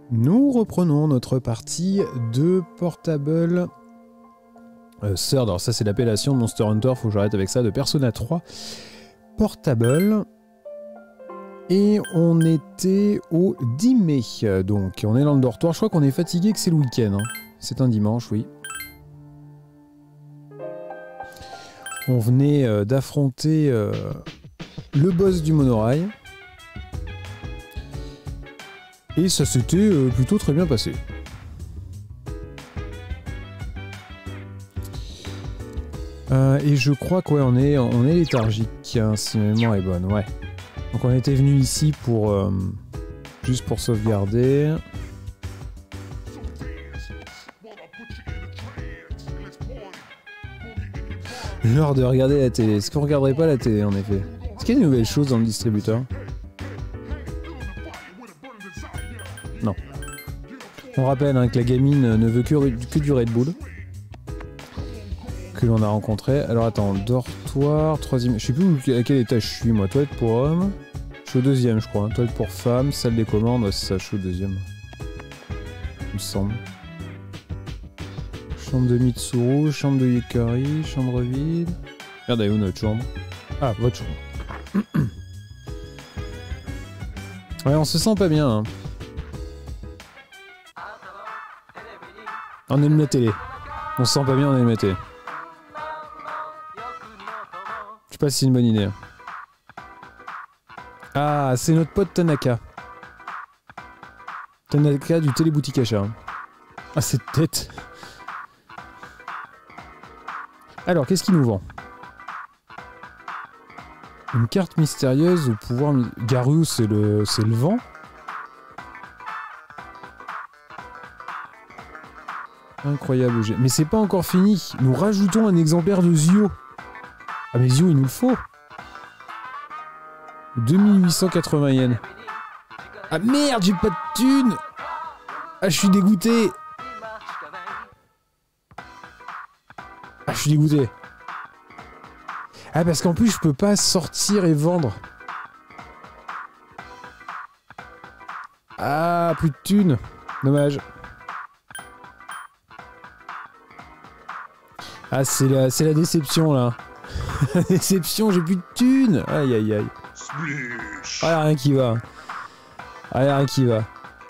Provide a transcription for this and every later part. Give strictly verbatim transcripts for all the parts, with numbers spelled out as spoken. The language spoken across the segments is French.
Nous reprenons notre partie de Portable euh, Third. Alors ça c'est l'appellation de Monster Hunter, faut que j'arrête avec ça, de Persona trois Portable. Et on était au dix mai, donc on est dans le dortoir. Je crois qu'on est fatigué, que c'est le week-end. Hein. C'est un dimanche, oui. On venait euh, d'affronter euh, le boss du monorail. Et ça s'était euh, plutôt très bien passé. Euh, et je crois qu'on ouais, est, on est léthargique, hein, si ma mémoire est bonne, ouais. Donc on était venu ici pour... Euh, juste pour sauvegarder. L'heure de regarder la télé. Est-ce qu'on regarderait pas la télé en effet? Est-ce qu'il y a des nouvelles choses dans le distributeur? Non. On rappelle hein, que la gamine ne veut que, que du Red Bull. Que l'on a rencontré. Alors attends, dortoir, troisième... Je sais plus où, à quel étage je suis moi. Toilette pour homme. Je suis au deuxième je crois. Hein. Toilette pour femme, salle des commandes. Ouais, c'est ça, je suis au deuxième. Il me semble. Chambre de Mitsuru, chambre de Yukari, chambre vide. Merde, elle est où notre chambre? Ah, votre chambre. Ouais, on se sent pas bien. Hein. On aime la télé. On se sent pas bien, on aime la télé. Je sais pas si c'est une bonne idée. Ah, c'est notre pote Tanaka. Tanaka du téléboutique achat. Ah, cette tête. Alors, qu'est-ce qu'il nous vend? Une carte mystérieuse au pouvoir... Garou, c'est le... c'est le vent? Incroyable objet. Mais c'est pas encore fini. Nous rajoutons un exemplaire de Zio. Ah mais Zio, il nous le faut. deux mille huit cent quatre-vingts yens. Ah merde, j'ai pas de thunes. Ah, je suis dégoûté. Ah, je suis dégoûté. Ah, parce qu'en plus, je peux pas sortir et vendre. Ah, plus de thunes. Dommage. Ah, c'est la, c'est la déception, là. La déception, j'ai plus de thunes. Aïe, aïe, aïe. Ah, y'a rien qui va. Ah, y'a rien qui va.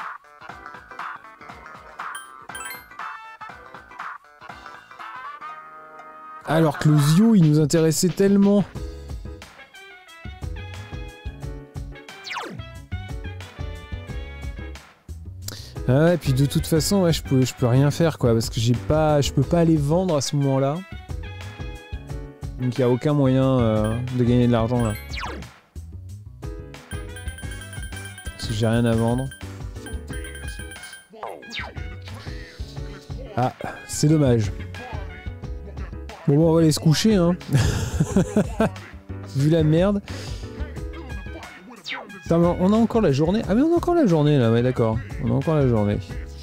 Alors que le Zio, il nous intéressait tellement. Ah ouais, et puis de toute façon, ouais, je peux, je peux rien faire, quoi, parce que j'ai pas, je peux pas aller vendre à ce moment-là. Donc il y a aucun moyen euh, de gagner de l'argent, là. Parce que j'ai rien à vendre. Ah, c'est dommage. Bon, bon, on va aller se coucher, hein. Vu la merde. Attends, on a encore la journée. Ah mais on a encore la journée là, ouais d'accord. On a encore la journée.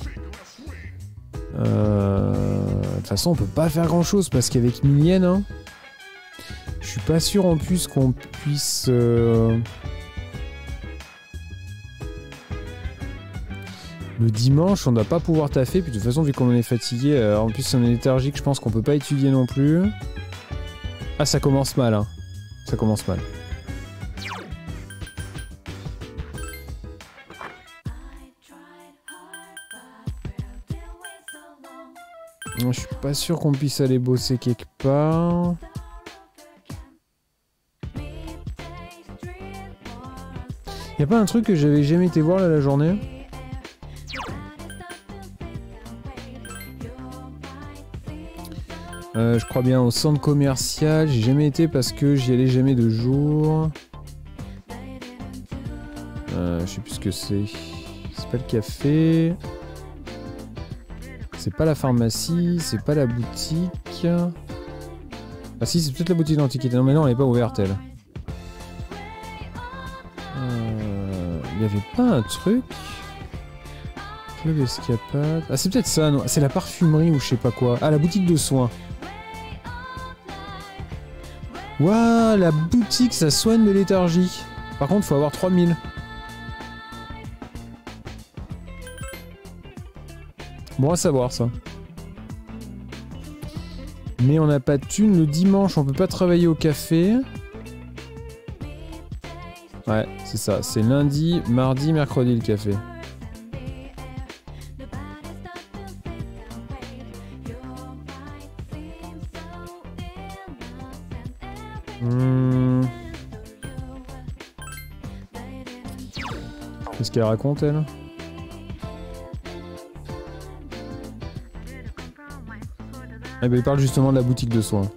Euh... De toute façon on peut pas faire grand chose parce qu'avec mille yens, hein, je suis pas sûr en plus qu'on puisse... Euh... Le dimanche on doit pas pouvoir taffer, puis de toute façon vu qu'on est fatigué, euh, en plus on est léthargique, je pense qu'on peut pas étudier non plus. Ah ça commence mal, hein. Ça commence mal. Je suis pas sûr qu'on puisse aller bosser quelque part. Y'a pas un truc que j'avais jamais été voir là la journée? euh, Je crois bien au centre commercial. J'ai jamais été parce que j'y allais jamais de jour. Euh, je sais plus ce que c'est. C'est pas le café. C'est pas la pharmacie, c'est pas la boutique. Ah si, c'est peut-être la boutique d'antiquité. Non mais non, elle est pas ouverte elle. Euh... Il y avait pas un truc? Club escapade... Ah c'est peut-être ça, non? C'est la parfumerie ou je sais pas quoi. Ah la boutique de soins. Waouh, la boutique ça soigne de léthargie. Par contre faut avoir trois mille. Bon à savoir ça. Mais on n'a pas de thune. Le dimanche, on peut pas travailler au café. Ouais, c'est ça. C'est lundi, mardi, mercredi le café. Hmm. Qu'est-ce qu'elle raconte, elle? Eh ben, il parle justement de la boutique de soins.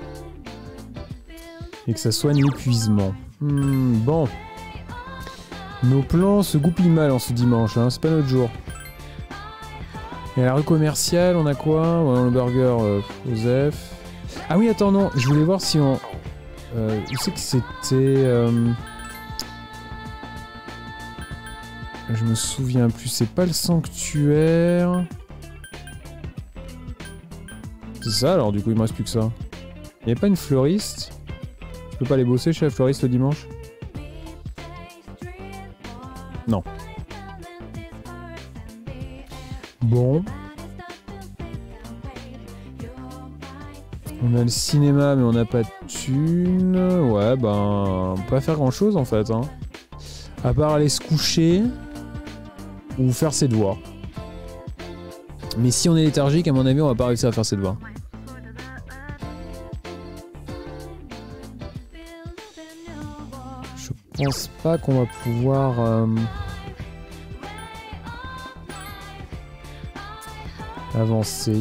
Et que ça soigne l'épuisement. Hmm, bon. Nos plans se goupillent mal en ce dimanche, hein. C'est pas notre jour. Et à la rue commerciale, on a quoi? On a le burger euh, Joseph. Ah oui, attends, non. Je voulais voir si on... Euh, je sais que c'était... Euh... Je me souviens plus. C'est pas le sanctuaire... C'est ça, alors du coup, il me reste plus que ça. Il n'y a pas une fleuriste? Je peux pas aller bosser chez la fleuriste le dimanche? Non. Bon. On a le cinéma, mais on n'a pas de thune. Ouais, ben... On peut pas faire grand-chose, en fait. Hein. À part aller se coucher... Ou faire ses devoirs. Mais si on est léthargique, à mon avis, on va pas réussir à faire ses devoirs. Je pense pas qu'on va pouvoir... Euh... avancer.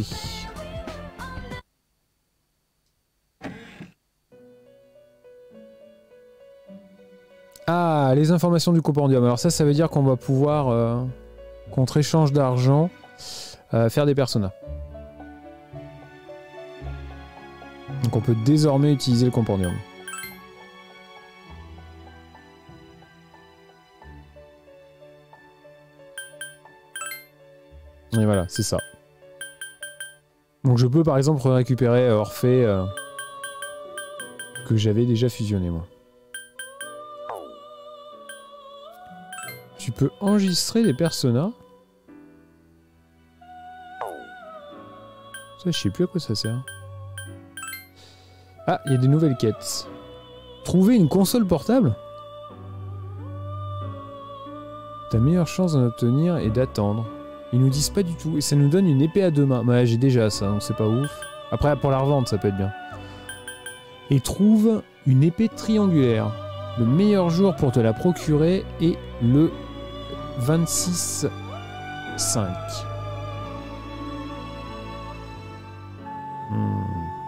Ah, les informations du compendium. Alors ça, ça veut dire qu'on va pouvoir, euh, contre échange d'argent, euh, faire des personas. Donc on peut désormais utiliser le compendium. Et voilà, c'est ça. Donc je peux par exemple récupérer Orphée euh, que j'avais déjà fusionné moi. Tu peux enregistrer des personas. Ça, je sais plus à quoi ça sert. Ah, il y a des nouvelles quêtes. Trouver une console portable? Ta meilleure chance d'en obtenir est d'attendre. Ils nous disent pas du tout. Et ça nous donne une épée à deux mains. Ouais, j'ai déjà ça, donc c'est pas ouf. Après, pour la revente, ça peut être bien. Et trouve une épée triangulaire. Le meilleur jour pour te la procurer est le vingt-six cinq. Hmm.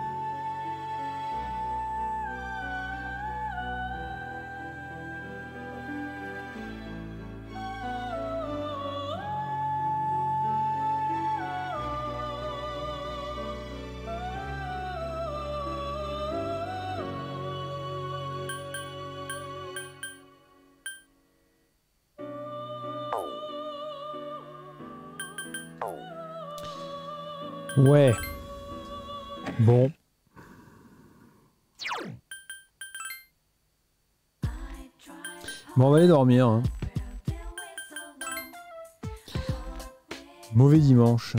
Ouais. Bon. Bon, on va aller dormir. Hein. Mauvais dimanche.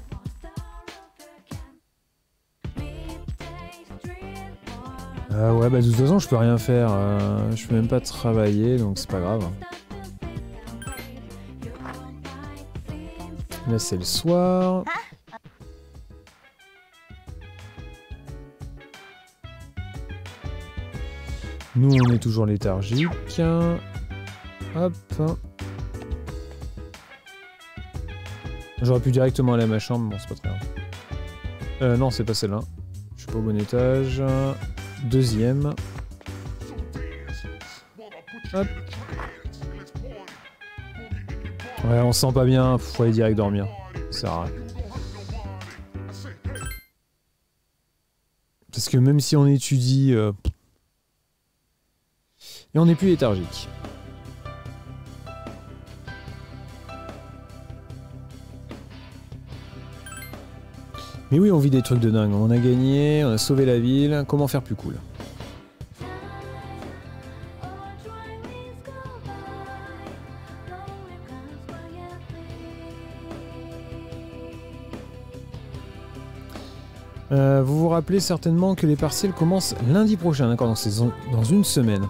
Euh, ouais, bah de toute façon, je peux rien faire. Euh, je peux même pas travailler, donc c'est pas grave. Là, c'est le soir. Nous, on est toujours léthargique. Hop. J'aurais pu directement aller à ma chambre, bon, c'est pas très grave. Euh, non, c'est pas celle-là. Je suis pas au bon étage. Deuxième. Hop. Ouais, on se sent pas bien, faut aller direct dormir. Ça sert à rien. Parce que même si on étudie... Euh... Et on n'est plus léthargique. Mais oui, on vit des trucs de dingue. On a gagné, on a sauvé la ville. Comment faire plus cool? Euh, vous vous rappelez certainement que les partiels commencent lundi prochain, d'accord, donc c'est dans une semaine.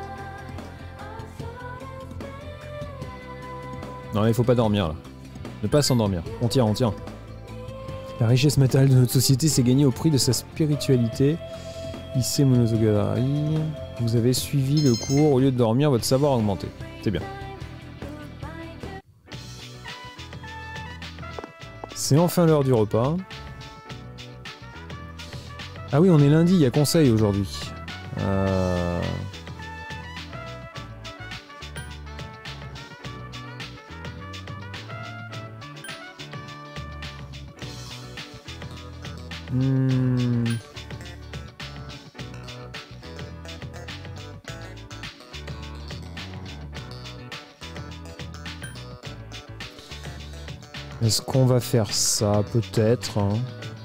Non, là, il faut pas dormir, là. Ne pas s'endormir. On tient, on tient. La richesse matérielle de notre société s'est gagnée au prix de sa spiritualité. Issei Monogatari. Vous avez suivi le cours. Au lieu de dormir, votre savoir a augmenté. C'est bien. C'est enfin l'heure du repas. Ah oui, on est lundi, il y a conseil aujourd'hui. Euh... Hmm. Est-ce qu'on va faire ça? Peut-être. Hein.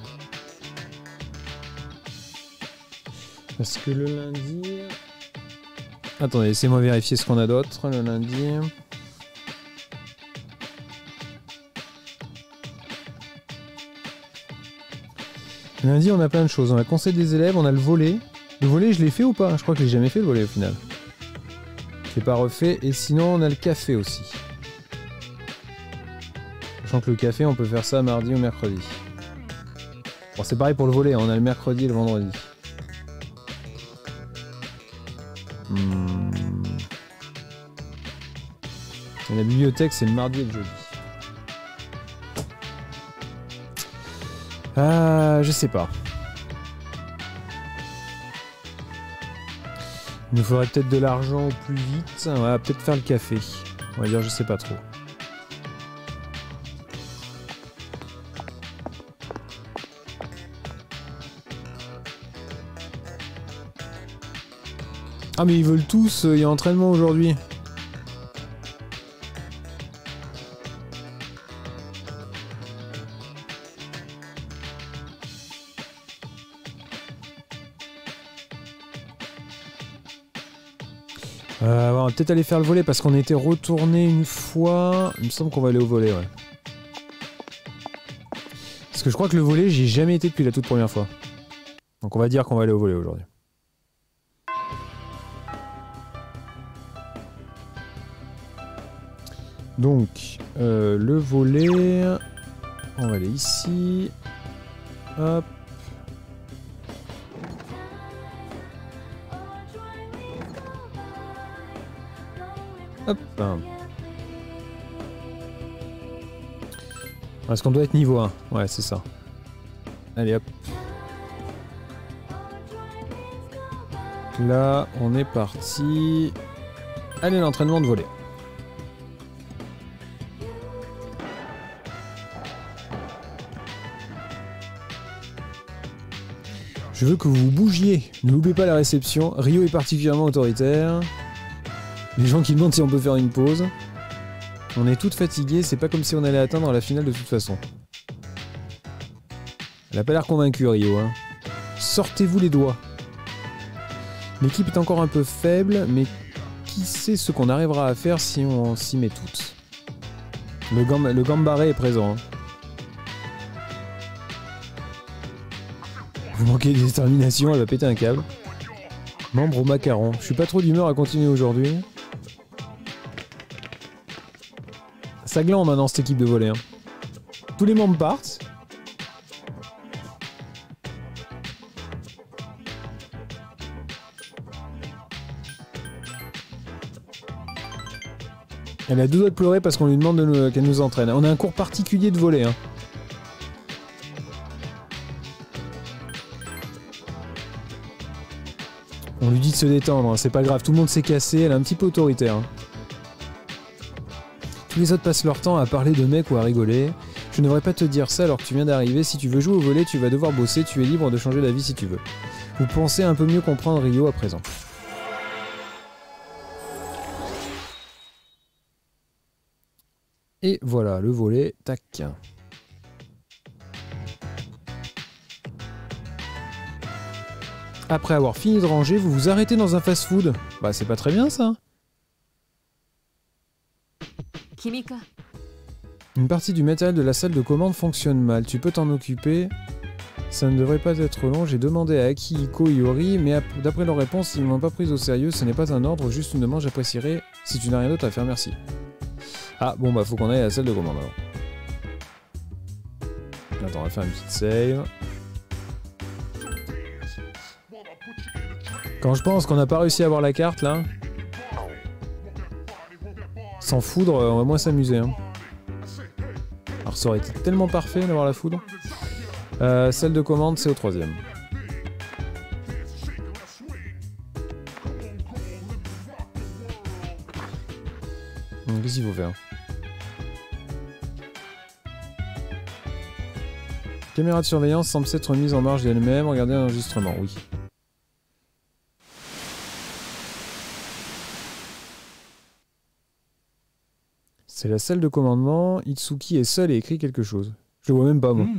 Parce que le lundi... Attendez, laissez-moi vérifier ce qu'on a d'autre le lundi. Le lundi, on a plein de choses. On a le conseil des élèves, on a le volet. Le volet, je l'ai fait ou pas? Je crois que je l'ai jamais fait le volet au final. Je l'ai pas refait. Et sinon, on a le café aussi. Sachant que le café, on peut faire ça mardi ou mercredi. Bon, c'est pareil pour le volet, on a le mercredi et le vendredi. Hmm. Et la bibliothèque, c'est le mardi et le jeudi. Ah, je sais pas. Il nous faudrait peut-être de l'argent au plus vite. On va peut-être faire le café. On va dire, je sais pas trop. Ah mais ils veulent tous, il y a entraînement aujourd'hui. Euh, on va peut-être aller faire le volet parce qu'on était retourné une fois. Il me semble qu'on va aller au volet, ouais. Parce que je crois que le volet, j'y ai jamais été depuis la toute première fois. Donc on va dire qu'on va aller au volet aujourd'hui. Donc, euh, le volet, on va aller ici. Hop. Hop. Est-ce qu'on doit être niveau un? Ouais, c'est ça. Allez, hop. Là, on est parti. Allez, l'entraînement de volet. Je veux que vous bougiez. Ne loupez pas la réception. Rio est particulièrement autoritaire. Les gens qui demandent si on peut faire une pause. On est toutes fatiguées, c'est pas comme si on allait atteindre la finale de toute façon. Elle a pas l'air convaincue, Rio. Hein. Sortez-vous les doigts. L'équipe est encore un peu faible, mais qui sait ce qu'on arrivera à faire si on s'y met toutes. Le, gam le gambaré est présent. Hein. Vous manquez de détermination, elle va péter un câble. Membre au macaron. Je suis pas trop d'humeur à continuer aujourd'hui. Ça glande maintenant cette équipe de volley. Hein. Tous les membres partent. Elle a deux doigts de pleurer parce qu'on lui demande de nous, qu'elle nous entraîne. On a un cours particulier de volley. Hein. On lui dit de se détendre, hein. C'est pas grave, tout le monde s'est cassé, elle est un petit peu autoritaire. Hein. Tous les autres passent leur temps à parler de mecs ou à rigoler. Je ne devrais pas te dire ça alors que tu viens d'arriver. Si tu veux jouer au volley, tu vas devoir bosser, tu es libre de changer d'avis si tu veux. Vous pensez un peu mieux comprendre Rio à présent. Et voilà, le volley, tac. Après avoir fini de ranger, vous vous arrêtez dans un fast-food. Bah c'est pas très bien ça. Une partie du matériel de la salle de commande fonctionne mal. Tu peux t'en occuper. Ça ne devrait pas être long. J'ai demandé à Akihiko et Iori, mais d'après leurs réponses, ils ne m'ont pas pris au sérieux. Ce n'est pas un ordre, juste une demande. J'apprécierais si tu n'as rien d'autre à faire. Merci. Ah, bon, bah, faut qu'on aille à la salle de commande alors. Attends, on va faire une petite save. Quand je pense qu'on n'a pas réussi à avoir la carte là, sans foudre, on va moins s'amuser. Hein. Alors ça aurait été tellement parfait d'avoir la foudre. Euh, celle de commande, c'est au troisième. Qu'est-ce qu'il faut faire? Caméra de surveillance semble s'être mise en marge d'elle-même. Regardez l'enregistrement, oui. C'est la salle de commandement. Itsuki est seul et écrit quelque chose. Je le vois même pas, moi.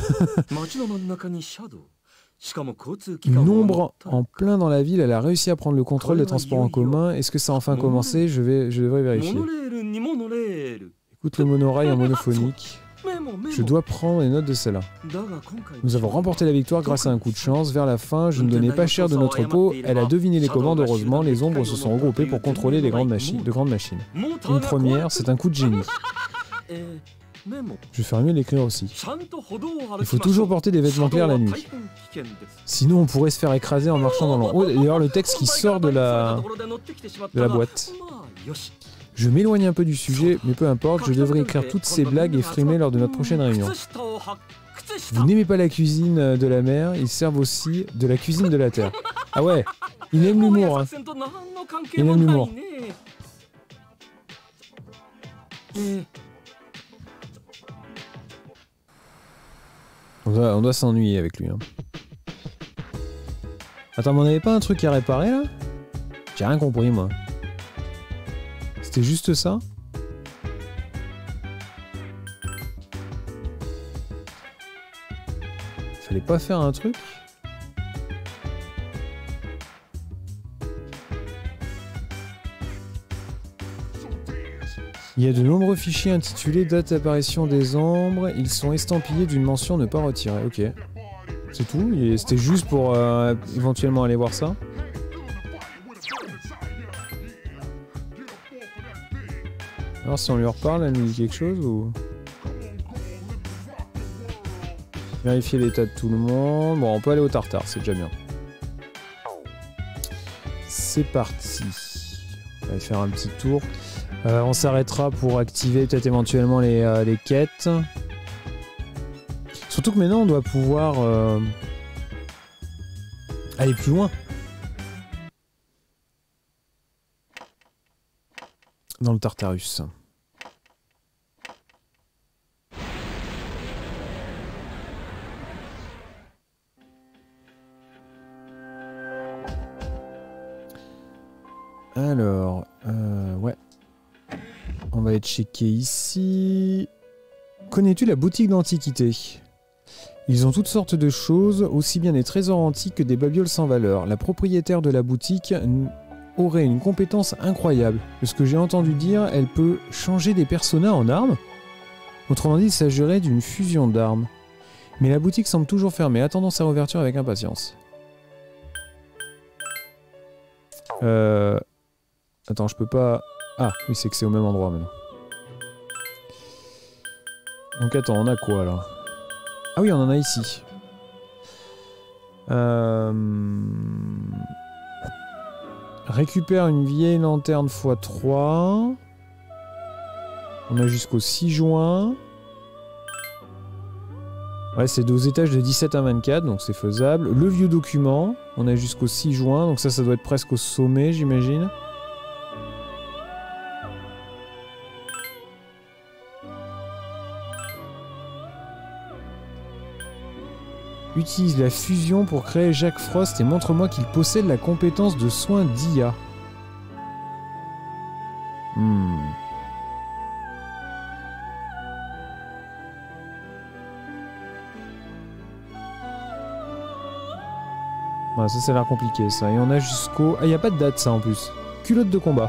Une ombre en plein dans la ville. Elle a réussi à prendre le contrôle des transports en commun. Est-ce que ça a enfin commencé? Je vais, je devrais vérifier. Écoute le monorail en monophonique. Je dois prendre les notes de celle-là. Nous avons remporté la victoire grâce à un coup de chance. Vers la fin, je ne donnais pas cher de notre peau. Elle a deviné les commandes. Heureusement, les ombres se sont regroupées pour contrôler les grandes machines, de grandes machines. Une première, c'est un coup de génie. Je ferais mieux l'écrire aussi. Il faut toujours porter des vêtements clairs la nuit. Sinon, on pourrait se faire écraser en marchant dans l'ombre. Oh, d'ailleurs, le texte qui sort de la, de la boîte. Je m'éloigne un peu du sujet, mais peu importe, je devrais écrire toutes ces blagues et frimer lors de notre prochaine réunion. Vous n'aimez pas la cuisine de la mer, ils servent aussi de la cuisine de la terre. Ah ouais, il aime l'humour, hein. Il aime l'humour. On doit, on doit s'ennuyer avec lui. Hein. Attends, mais on n'avait pas un truc à réparer, là? J'ai rien compris, moi. C'était juste ça? Fallait pas faire un truc? Il y a de nombreux fichiers intitulés date d'apparition des ombres. Ils sont estampillés d'une mention ne pas retirer. Ok. C'est tout? C'était juste pour euh, éventuellement aller voir ça? Alors si on lui reparle, elle nous dit quelque chose ou... Vérifier l'état de tout le monde. Bon, on peut aller au tartare, c'est déjà bien. C'est parti. On va aller faire un petit tour. Euh, on s'arrêtera pour activer peut-être éventuellement les, euh, les quêtes. Surtout que maintenant on doit pouvoir euh, aller plus loin. Dans le Tartarus. Alors, euh, ouais. On va aller checker ici. Connais-tu la boutique d'antiquité? Ils ont toutes sortes de choses, aussi bien des trésors antiques que des babioles sans valeur. La propriétaire de la boutique aurait une compétence incroyable. De ce que j'ai entendu dire, elle peut changer des personas en armes. Autrement dit, il s'agirait d'une fusion d'armes. Mais la boutique semble toujours fermée. Attendons sa réouverture avec impatience. Euh... Attends, je peux pas... Ah, oui, c'est que c'est au même endroit maintenant. Donc attends, on a quoi là? Ah oui, on en a ici. Euh... Récupère une vieille lanterne fois trois. On a jusqu'au six juin. Ouais, c'est aux étages de dix-sept à vingt-quatre, donc c'est faisable. Le vieux document, on a jusqu'au six juin, donc ça, ça doit être presque au sommet, j'imagine. Utilise la fusion pour créer Jack Frost et montre-moi qu'il possède la compétence de soin d'I A. Hmm. Ouais, ça, ça a l'air compliqué, ça. Et on a jusqu'au... Ah, il n'y a pas de date, ça, en plus. Culotte de combat.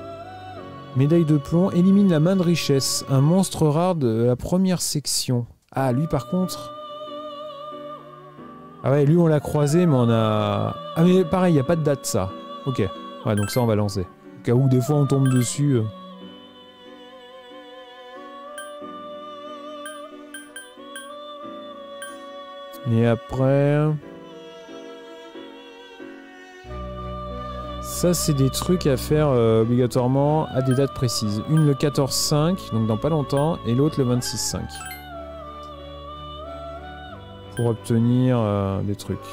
Médaille de plomb. Élimine la main de richesse. Un monstre rare de la première section. Ah, lui par contre... Ah ouais, lui on l'a croisé, mais on a... Ah mais pareil, il n'y a pas de date ça. Ok. Ouais, donc ça on va lancer. Au cas où des fois on tombe dessus... Euh... Et après... Ça, c'est des trucs à faire euh, obligatoirement à des dates précises. Une le quatorze cinq, donc dans pas longtemps, et l'autre le vingt-six cinq. Pour obtenir euh, des trucs.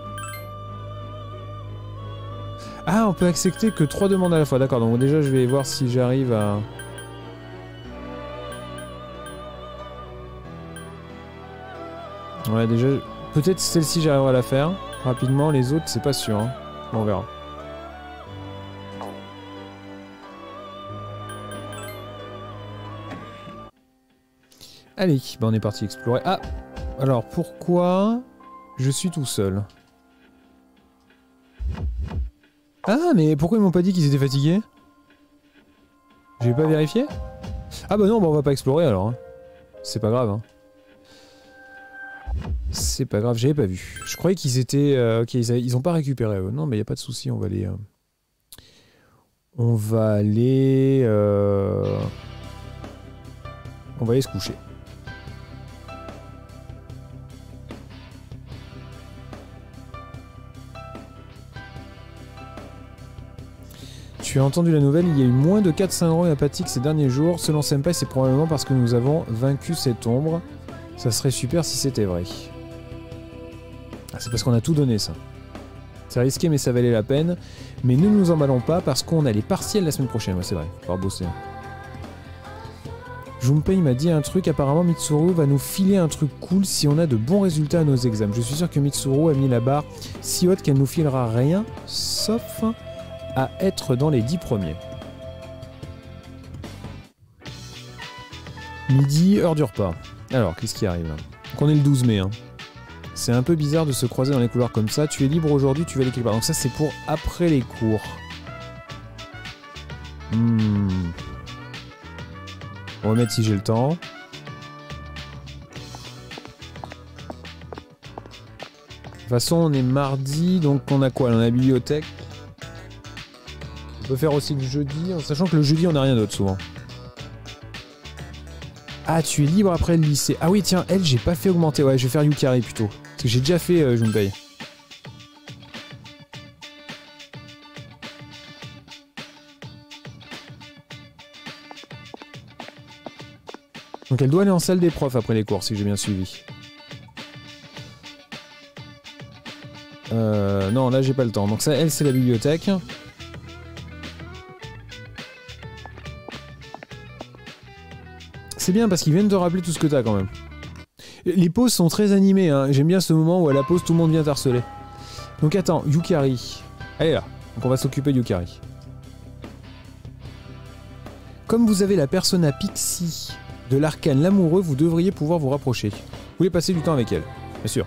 Ah, on peut accepter que trois demandes à la fois. D'accord, donc déjà je vais voir si j'arrive à... Ouais, déjà... Peut-être celle-ci j'arriverai à la faire. Rapidement, les autres, c'est pas sûr. Hein. On verra. Allez, bah on est parti explorer. Ah! Alors, pourquoi je suis tout seul? Ah, mais pourquoi ils m'ont pas dit qu'ils étaient fatigués? J'ai pas vérifié? Ah bah non, bah on va pas explorer alors. Hein. C'est pas grave. Hein. C'est pas grave, j'avais pas vu. Je croyais qu'ils étaient... Euh, ok, ils, a... ils ont pas récupéré eux. Non, mais y a pas de souci, on va aller... Euh... On va aller... Euh... On va aller se coucher. Tu as entendu la nouvelle, il y a eu moins de quatre syndromes apathiques ces derniers jours. Selon Senpai, c'est probablement parce que nous avons vaincu cette ombre. Ça serait super si c'était vrai. Ah, c'est parce qu'on a tout donné, ça. C'est risqué, mais ça valait la peine. Mais ne nous emballons pas, parce qu'on a les partiels la semaine prochaine. Ouais, c'est vrai, il va bosser. Junpei m'a dit un truc, apparemment Mitsuru va nous filer un truc cool si on a de bons résultats à nos examens. Je suis sûr que Mitsuru a mis la barre si haute qu'elle nous filera rien, sauf... à être dans les dix premiers. Midi, heure du repas. Alors, qu'est-ce qui arrive là? Donc on est le douze mai. Hein. C'est un peu bizarre de se croiser dans les couloirs comme ça. Tu es libre aujourd'hui, tu vas aller quelque part. Donc ça, c'est pour après les cours. Hmm. On va mettre si j'ai le temps. De toute façon, on est mardi, donc on a quoi? On a la bibliothèque. On peut faire aussi le jeudi, en sachant que le jeudi, on n'a rien d'autre souvent. Ah, tu es libre après le lycée. Ah oui, tiens, elle, j'ai pas fait augmenter. Ouais, je vais faire Yukari plutôt. Parce que j'ai déjà fait euh, Junpei. Donc elle doit aller en salle des profs après les cours, si j'ai bien suivi. Euh, non, là, j'ai pas le temps. Donc ça, elle, c'est la bibliothèque. C'est bien parce qu'ils viennent te rappeler tout ce que t'as quand même. Les pauses sont très animées, hein. J'aime bien ce moment où à la pause tout le monde vient t'harceler. Donc attends, Yukari. Elle est là. Donc on va s'occuper de Yukari. Comme vous avez la persona Pixie de l'arcane l'amoureux, vous devriez pouvoir vous rapprocher. Vous voulez passer du temps avec elle, bien sûr.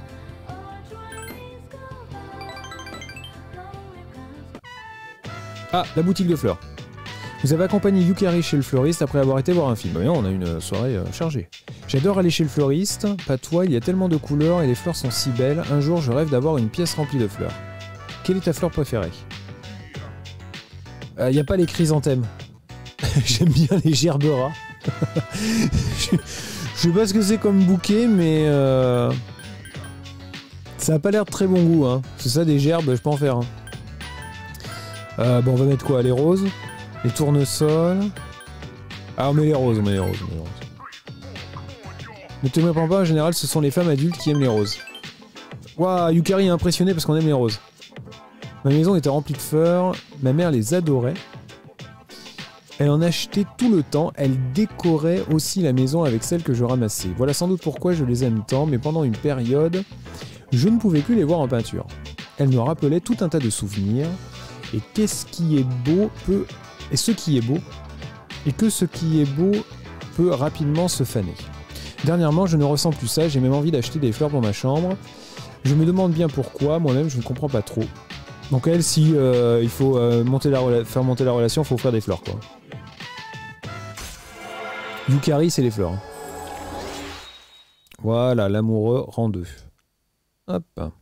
Ah, la boutique de fleurs. Vous avez accompagné Yukari chez le fleuriste après avoir été voir un film. Bah, on a une soirée euh, chargée. J'adore aller chez le fleuriste. Pas toi, il y a tellement de couleurs et les fleurs sont si belles. Un jour, je rêve d'avoir une pièce remplie de fleurs. Quelle est ta fleur préférée? Il euh, n'y a pas les chrysanthèmes. J'aime bien les gerberas. je, je sais pas ce que c'est comme bouquet, mais... Euh... Ça a pas l'air de très bon goût. Hein. C'est ça, des gerbes, je peux en faire. Hein. Euh, bon, on va mettre quoi? Les roses? Les tournesols. Ah, on met les roses, on met les roses, on met les roses. Ne te méprends pas, en général, ce sont les femmes adultes qui aiment les roses. Waouh, Yukari est impressionné parce qu'on aime les roses. Ma maison était remplie de fleurs, ma mère les adorait. Elle en achetait tout le temps, elle décorait aussi la maison avec celles que je ramassais. Voilà sans doute pourquoi je les aime tant, mais pendant une période, je ne pouvais plus les voir en peinture. Elle me rappelait tout un tas de souvenirs, et qu'est-ce qui est beau peut... Et ce qui est beau, et que ce qui est beau peut rapidement se faner. Dernièrement, je ne ressens plus ça, j'ai même envie d'acheter des fleurs pour ma chambre. Je me demande bien pourquoi, moi-même je ne comprends pas trop. Donc elle, si euh, il faut euh, monter la rela- faire monter la relation, il faut offrir des fleurs, quoi. Yukari, c'est les fleurs. Voilà, l'amoureux rang deux. Hop.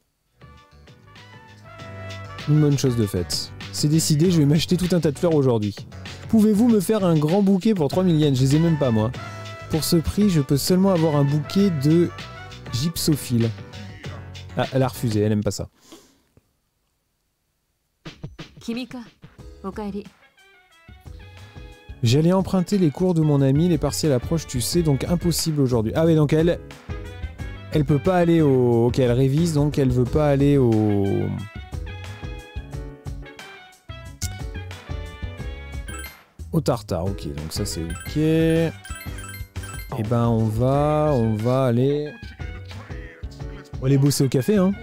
Une bonne chose de faite. C'est décidé, je vais m'acheter tout un tas de fleurs aujourd'hui. Pouvez-vous me faire un grand bouquet pour trois mille yens? Je les ai même pas, moi. Pour ce prix, je peux seulement avoir un bouquet de gypsophile. Ah, elle a refusé, elle aime pas ça. J'allais emprunter les cours de mon ami, les partiels approchent, tu sais, donc impossible aujourd'hui. Ah oui, donc elle... Elle peut pas aller au... Ok, elle révise, donc elle veut pas aller au... Au tartare, ok, donc ça c'est ok. Et ben on va... On va aller... On va aller bosser au café, hein.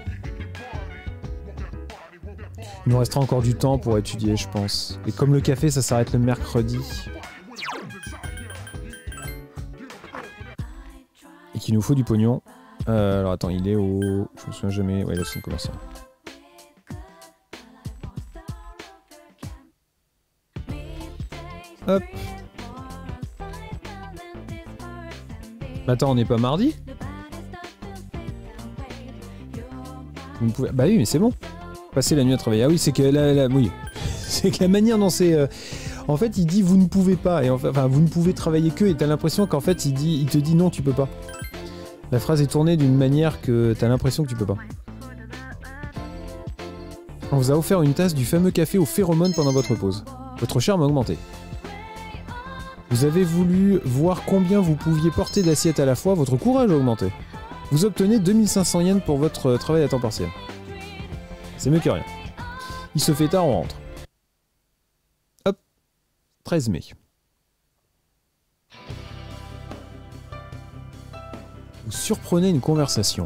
Il nous restera encore du temps pour étudier, je pense. Et comme le café, ça s'arrête le mercredi. Et qu'il nous faut du pognon. Euh, alors attends, il est au... Je me souviens jamais... Ouais, il est au centre commercial. Hop. Attends, on n'est pas mardi? Vous ne pouvez... Bah oui, mais c'est bon. Passer la nuit à travailler. Ah oui, c'est que la, la... Oui. C'est que la manière dont c'est... Euh... En fait, il dit vous ne pouvez pas. Et enfin, enfin vous ne pouvez travailler que. Et t'as l'impression qu'en fait, il, dit... il te dit non, tu peux pas. La phrase est tournée d'une manière que t'as l'impression que tu peux pas. On vous a offert une tasse du fameux café aux phéromones pendant votre pause. Votre charme a augmenté. Vous avez voulu voir combien vous pouviez porter d'assiettes à la fois, votre courage a augmenté. Vous obtenez deux mille cinq cents yens pour votre travail à temps partiel. C'est mieux que rien. Il se fait tard, on rentre. Hop. treize mai. Vous surprenez une conversation.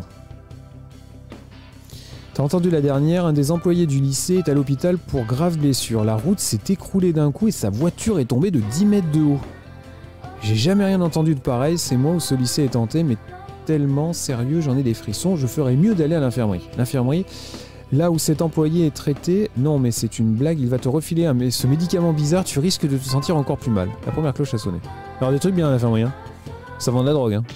T'as entendu la dernière, un des employés du lycée est à l'hôpital pour grave blessure. La route s'est écroulée d'un coup et sa voiture est tombée de dix mètres de haut. J'ai jamais rien entendu de pareil, c'est moi où ce lycée est tenté, mais tellement sérieux, j'en ai des frissons, je ferais mieux d'aller à l'infirmerie. L'infirmerie, là où cet employé est traité, non mais c'est une blague, il va te refiler un, ce médicament bizarre, tu risques de te sentir encore plus mal. La première cloche a sonné. Alors des trucs bien à l'infirmerie, hein. Ça vend de la drogue, hein.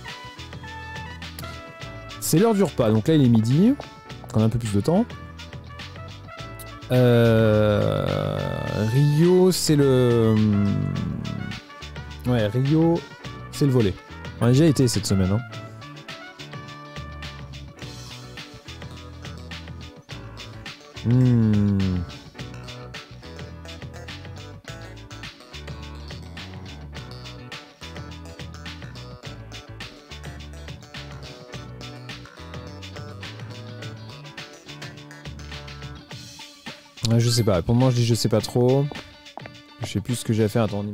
C'est l'heure du repas, donc là il est midi, on a un peu plus de temps. Euh... Rio, c'est le... Ouais, Rio, c'est le volet. On a déjà été cette semaine, hein. Hmm. Ouais, je sais pas. Pour le moment, je dis je sais pas trop. Je sais plus ce que j'ai à faire. Attends.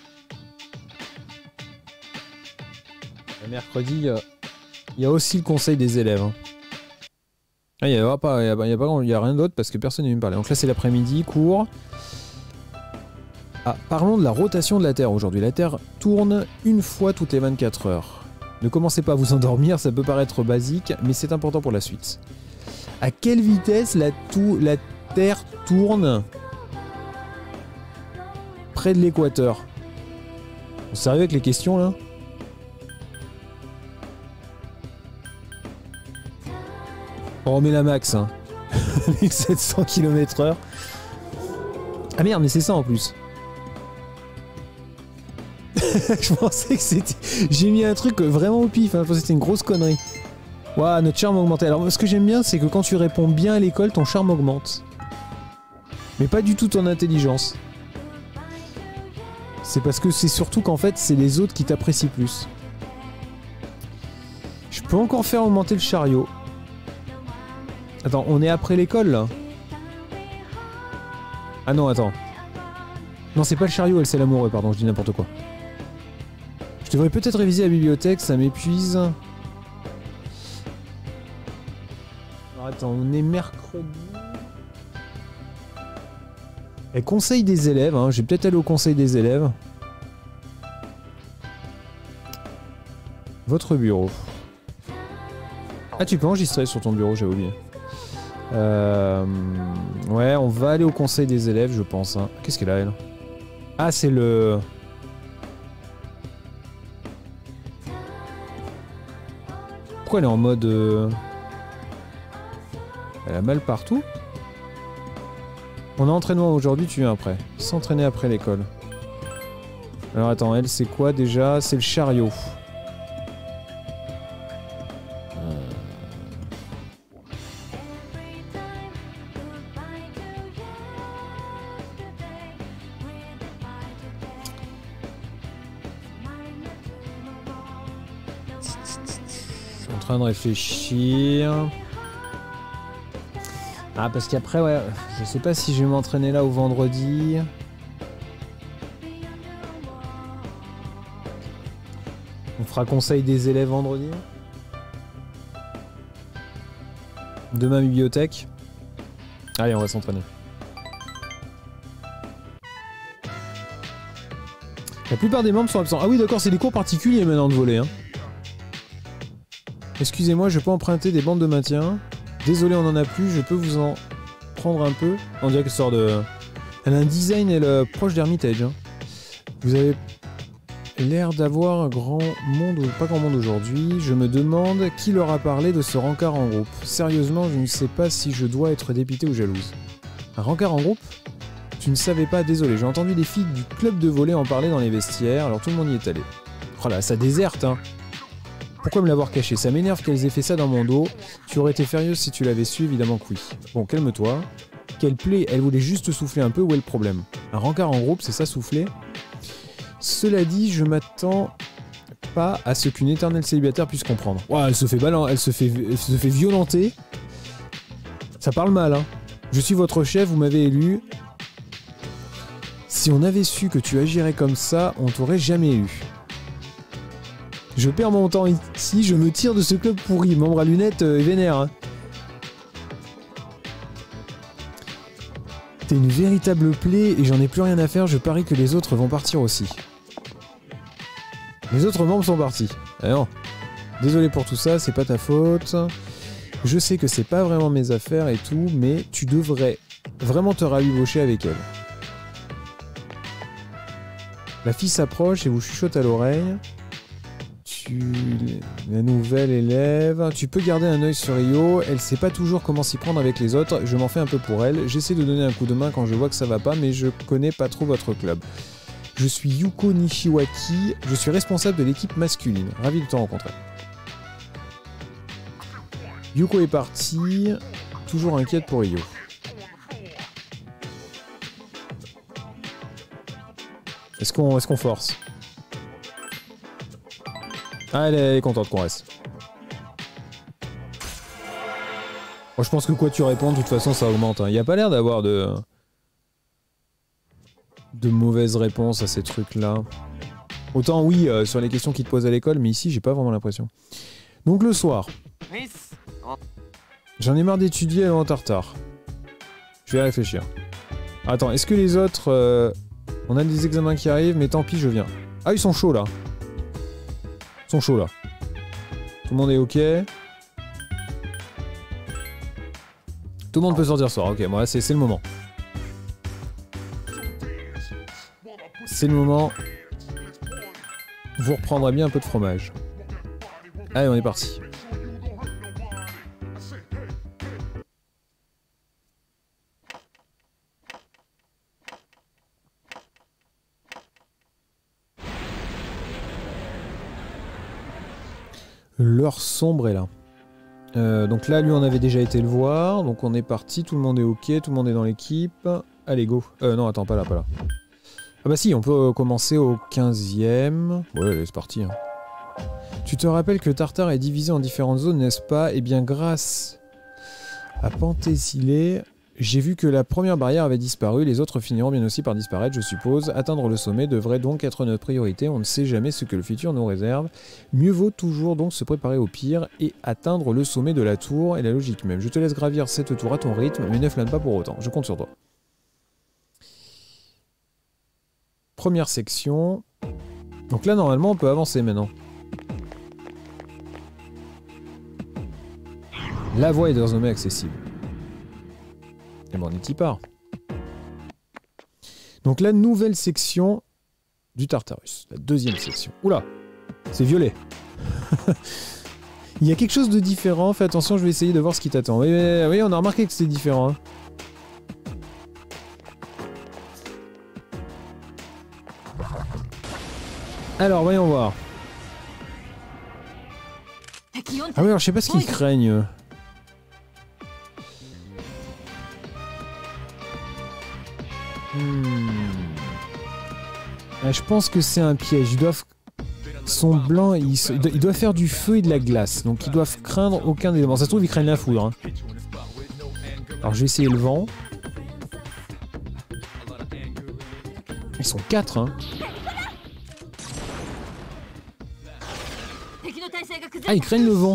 Le mercredi, il y, y a aussi le conseil des élèves. Hein. Ah, il n'y a pas, y a, y a pas, y a rien d'autre parce que personne n'est venu me parler. Donc là, c'est l'après-midi, cours. Ah, parlons de la rotation de la Terre aujourd'hui. La Terre tourne une fois toutes les vingt-quatre heures. Ne commencez pas à vous endormir, ça peut paraître basique, mais c'est important pour la suite. À quelle vitesse la, tou la Terre tourne près de l'équateur? On est sérieux avec les questions là? On remet la max, hein. mille sept cents kilomètres heure. Ah merde, mais c'est ça en plus. Je pensais que c'était... J'ai mis un truc vraiment au pif, hein. Je pensais que c'était une grosse connerie. Waouh, notre charme a augmenté. Alors ce que j'aime bien, c'est que quand tu réponds bien à l'école, ton charme augmente. Mais pas du tout ton intelligence. C'est parce que c'est surtout qu'en fait, c'est les autres qui t'apprécient plus. Je peux encore faire augmenter le chariot. Attends, on est après l'école là? Ah non, attends. Non, c'est pas le chariot, elle c'est l'amoureux, pardon, je dis n'importe quoi. Je devrais peut-être réviser la bibliothèque, ça m'épuise. Alors attends, on est mercredi. Et conseil des élèves, hein, je vais peut-être aller au conseil des élèves. Votre bureau. Ah, tu peux enregistrer sur ton bureau, j'ai oublié. Euh, ouais, on va aller au conseil des élèves, je pense. Hein. Qu'est-ce qu'elle a, elle? Ah, c'est le... Pourquoi elle est en mode... Euh... Elle a mal partout? On a entraînement aujourd'hui, tu viens après. S'entraîner après l'école. Alors attends, elle c'est quoi déjà? C'est le chariot. Je suis en train de réfléchir. Ah, parce qu'après, ouais, je sais pas si je vais m'entraîner là au vendredi. On fera conseil des élèves vendredi. Demain, bibliothèque. Allez, on va s'entraîner. La plupart des membres sont absents. Ah oui, d'accord, c'est des cours particuliers maintenant de volley. Hein. Excusez-moi, je peux emprunter des bandes de maintien. Désolé, on en a plus, je peux vous en prendre un peu. On dirait qu'elle sort de... Elle a un design elle, euh, proche d'Hermitage. Hein. Vous avez l'air d'avoir un grand monde, pas grand monde aujourd'hui. Je me demande qui leur a parlé de ce rencard en groupe. Sérieusement, je ne sais pas si je dois être dépité ou jalouse. Un rencard en groupe? Tu ne savais pas, désolé. J'ai entendu des filles du club de volley en parler dans les vestiaires, alors tout le monde y est allé. Oh là, ça déserte, hein. Pourquoi me l'avoir caché? Ça m'énerve qu'elles aient fait ça dans mon dos. Tu aurais été furieuse si tu l'avais su, évidemment que oui. Bon, calme-toi. Quelle plaie, elle voulait juste souffler un peu, où est le problème? Un rencard en groupe, c'est ça souffler? Cela dit, je m'attends pas à ce qu'une éternelle célibataire puisse comprendre. Ouah, elle se fait balan, elle se fait, elle se fait violenter. Ça parle mal, hein. Je suis votre chef, vous m'avez élu. Si on avait su que tu agirais comme ça, on t'aurait jamais eu. Je perds mon temps ici, je me tire de ce club pourri. Membre à lunettes euh, et vénère. Hein. T'es une véritable plaie et j'en ai plus rien à faire, je parie que les autres vont partir aussi. Les autres membres sont partis. Ah non. Désolé pour tout ça, c'est pas ta faute. Je sais que c'est pas vraiment mes affaires et tout, mais tu devrais vraiment te rabibocher avec elle. La fille s'approche et vous chuchote à l'oreille. Tu... La nouvelle élève... Tu peux garder un œil sur Rio, elle sait pas toujours comment s'y prendre avec les autres, je m'en fais un peu pour elle. J'essaie de donner un coup de main quand je vois que ça va pas, mais je connais pas trop votre club. Je suis Yuko Nishiwaki, je suis responsable de l'équipe masculine. Ravi de te rencontrer. Yuko est parti, toujours inquiète pour Rio. Est-ce qu'on est-ce qu'on force? Ah, elle est, elle est contente qu'on reste. Bon, je pense que quoi tu réponds, de toute façon, ça augmente. Il hein. n'y a pas l'air d'avoir de... de mauvaises réponses à ces trucs-là. Autant, oui, euh, sur les questions qu'ils te posent à l'école, mais ici, j'ai pas vraiment l'impression. Donc, le soir. J'en ai marre d'étudier en tartare. Je vais réfléchir. Attends, est-ce que les autres... Euh... On a des examens qui arrivent, mais tant pis, je viens. Ah, ils sont chauds, là. Ils sont chauds, là. Tout le monde est OK. Tout le monde peut sortir ce soir. OK, bon, là, c'est le moment. C'est le moment. Vous reprendrez bien un peu de fromage. Allez, on est parti. L'heure sombre est là. Euh, donc là, lui, on avait déjà été le voir. Donc on est parti, tout le monde est OK, tout le monde est dans l'équipe. Allez, go. Euh, non, attends, pas là, pas là. Ah bah si, on peut commencer au quinzième. Ouais, allez, c'est parti. Hein. Tu te rappelles que Tartare est divisé en différentes zones, n'est-ce pas? Eh bien, grâce à Pentésilé, j'ai vu que la première barrière avait disparu, les autres finiront bien aussi par disparaître, je suppose. Atteindre le sommet devrait donc être notre priorité, on ne sait jamais ce que le futur nous réserve. Mieux vaut toujours donc se préparer au pire et atteindre le sommet de la tour et la logique même. Je te laisse gravir cette tour à ton rythme, mais ne flâne pas pour autant, je compte sur toi. Première section. Donc là, normalement, on peut avancer maintenant. La voie est désormais accessible. Et bon, on y part. Donc la nouvelle section du Tartarus. La deuxième section. Oula, c'est violet. Il y a quelque chose de différent, fais attention, je vais essayer de voir ce qui t'attend. Oui, oui, oui, on a remarqué que c'était différent. Hein. Alors, voyons voir. Ah oui, alors je sais pas ce qu'ils craignent. Hmm. Ah, je pense que c'est un piège. Ils doivent... Son blanc, il, se... il doit faire du feu et de la glace. Donc ils doivent craindre aucun élément. Ça se trouve, ils craignent la foudre. Hein. Alors je vais essayer le vent. Ils sont quatre, hein. Ah, ils craignent le vent.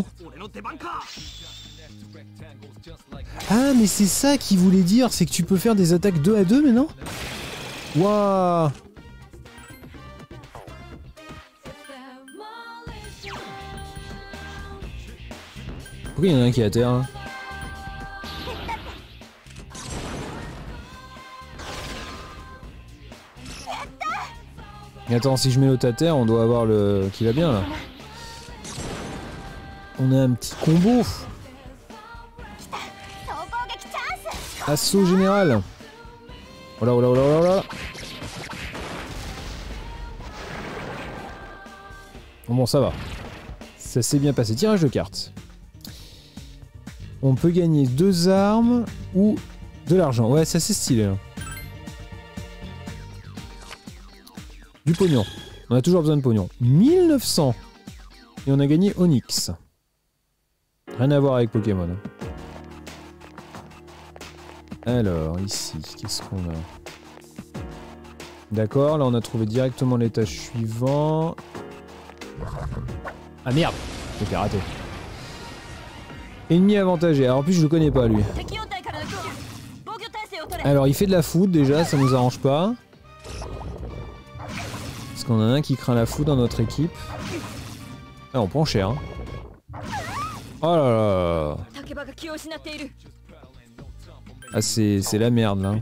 Ah, mais c'est ça qu'il voulait dire, c'est que tu peux faire des attaques deux à deux, mais non? Waouh. Pourquoi il y en a un qui est à terre hein? Attends, si je mets l'autre à terre, on doit avoir le... qui va bien, là. On a un petit combo. Assaut général. Oh là, oh là, oh là, oh là. Bon, ça va. Ça s'est bien passé. Tirage de cartes. On peut gagner deux armes ou de l'argent. Ouais, ça c'est stylé. Hein. Du pognon. On a toujours besoin de pognon. mille neuf cents. Et on a gagné Onyx. Rien à voir avec Pokémon. Alors, ici, qu'est-ce qu'on a? D'accord, là on a trouvé directement l'étage suivant. Ah merde! J'ai fait rater. Ennemi avantagé. Alors en plus je le connais pas lui. Alors il fait de la foudre déjà, ça nous arrange pas. Parce qu'on a un qui craint la foudre dans notre équipe. Ah on prend cher. Hein. Oh là là. Ah c'est la merde là.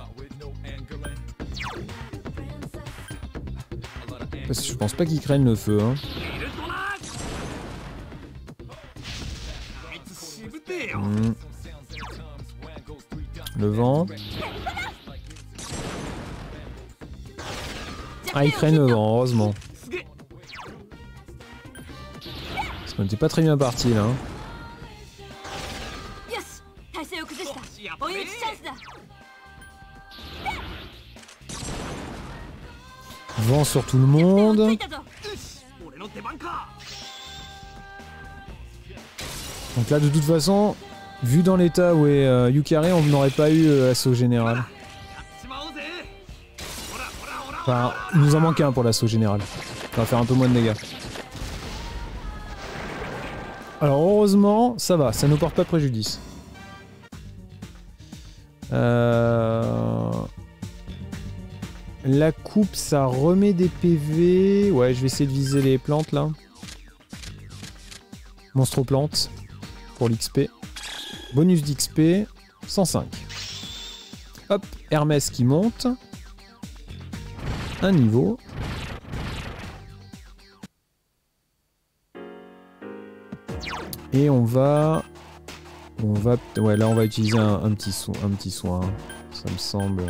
Je pense pas qu'ils craignent le feu. Hein. Mmh. Le vent. Ah, ils craignent le vent, heureusement. Parce qu'on n'était pas très bien parti là. Hein. Vent sur tout le monde. Donc là, de toute façon, vu dans l'état où est euh, Yukari, on n'aurait pas eu euh, assaut général. Enfin, il nous en manque un pour l'assaut général. Ça va faire un peu moins de dégâts. Alors heureusement, ça va, ça ne nous porte pas préjudice. Euh... La coupe, ça remet des P V. Ouais, je vais essayer de viser les plantes là. Monstre aux plantes. Pour l'X P. Bonus d'X P, cent cinq. Hop, Hermès qui monte. Un niveau. Et on va... On va... Ouais, là on va utiliser un, un, petit, so un petit soin. Ça me semble...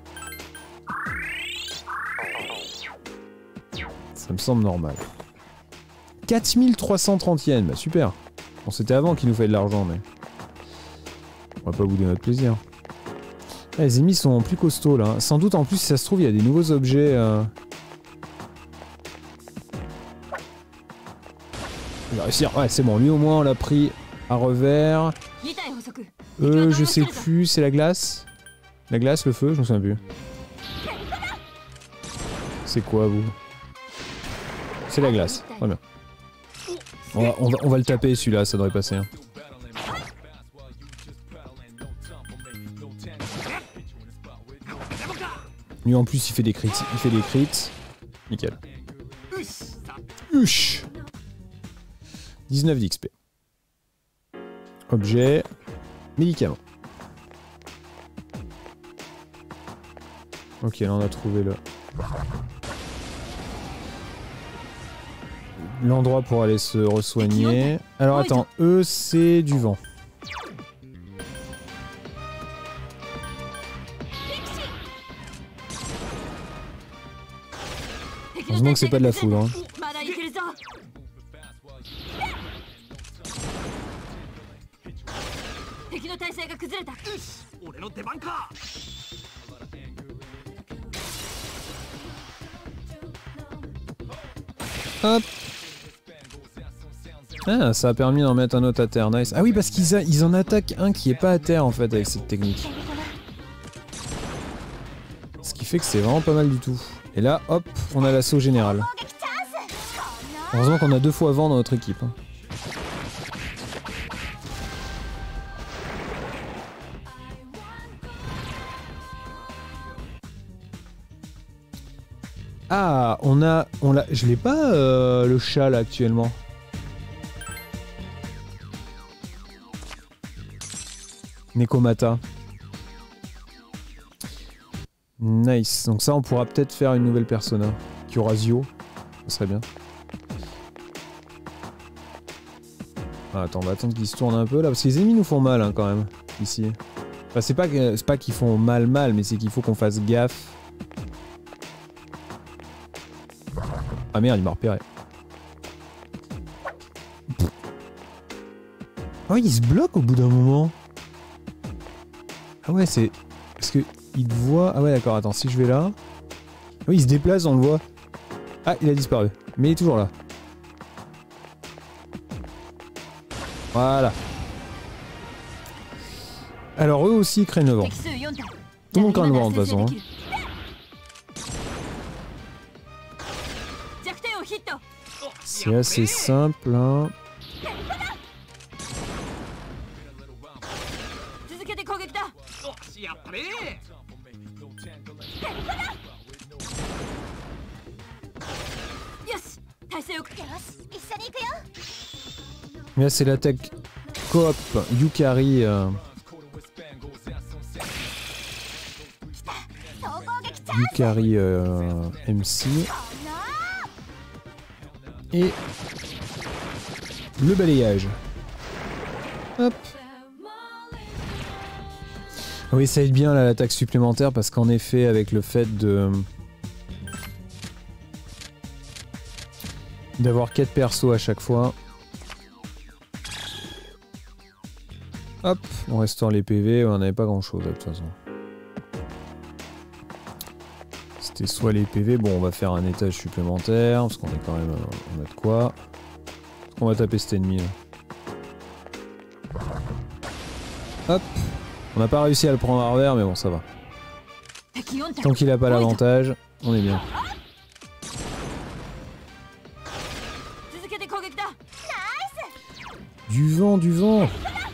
Ça me semble normal. quatre mille trois cent trente yens, bah super. Bon, c'était avant qu'il nous fait de l'argent, mais... On va pas bouder notre plaisir. Ah, les ennemis sont plus costauds, là. Sans doute, en plus, si ça se trouve, il y a des nouveaux objets... Euh... Il va réussir. Ouais, c'est bon. Lui, au moins, on l'a pris à revers. Euh, je sais plus. C'est la glace? La glace, le feu? Je me souviens plus. C'est quoi, vous? C'est la glace. Très bien. On va, on va, on va le taper, celui-là. Ça devrait passer. Hein. Lui en plus il fait des crits, il fait des crits. Nickel. Uch. dix-neuf d'X P. Objet. Médicament. Ok, là on a trouvé le... l'endroit pour aller se re-soigner. Alors attends, eux c'est du vent. Heureusement que c'est pas de la foudre. Hein. Hop. Ah, ça a permis d'en mettre un autre à terre, nice. Ah oui, parce qu'ils ils en attaquent un qui est pas à terre en fait avec cette technique. Ce qui fait que c'est vraiment pas mal du tout. Et là, hop, on a l'assaut général. Heureusement qu'on a deux fois vent dans notre équipe. Hein. Ah, on a... On l'a, je l'ai pas, euh, le chat, là, actuellement. Nekomata. Nice. Donc ça, on pourra peut-être faire une nouvelle persona. Qui aura Zio. Ça serait bien. Ah, attends, on va attendre qu'ils se tournent un peu, là. Parce que les ennemis nous font mal, hein, quand même. Ici. Enfin, c'est pas, que, c'est pas qu'ils font mal mal, mais c'est qu'il faut qu'on fasse gaffe. Ah merde, il m'a repéré. Oh, il se bloque au bout d'un moment. Ah ouais, c'est... Parce que il te voit... Ah ouais, d'accord, attends, si je vais là... Oui, il se déplace, on le voit. Ah, il a disparu. Mais il est toujours là. Voilà. Alors, eux aussi, ils craignent le vent. Tout le monde craint le vent, de toute façon. Hein. C'est assez simple, hein. Mais là, c'est l'attaque coop Yukari. Euh... Yukari euh, M C. Et le balayage. Hop. Oui, ça aide bien là, l'attaque supplémentaire parce qu'en effet, avec le fait de d'avoir quatre persos à chaque fois. Hop, on restaure les P V, on n'avait pas grand chose de toute façon. C'était soit les P V, bon on va faire un étage supplémentaire, parce qu'on est quand même... On a de quoi. On va taper cet ennemi là. Hop. On n'a pas réussi à le prendre à revers, mais bon ça va. Tant qu'il a pas l'avantage, on est bien. Du vent, du vent.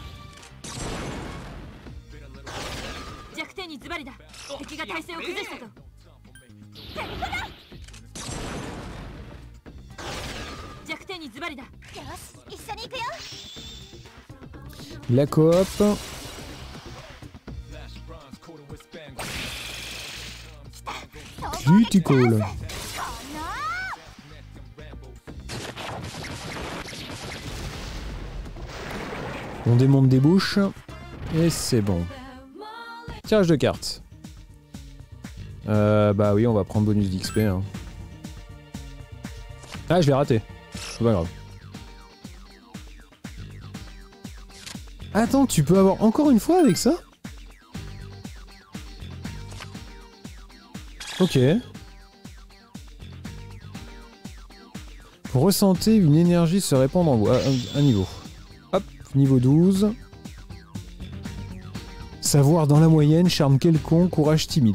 La coop. Critical. On démonte des bouches. Et c'est bon. Tirage de cartes. Euh, bah oui, on va prendre bonus d'X P. Hein. Ah, je l'ai raté. C'est pas grave. Attends, tu peux avoir encore une fois avec ça? Ok. Pour ressentir une énergie se répandre en vous. Un, un niveau. Hop, niveau douze. Savoir dans la moyenne, charme quelconque, courage timide.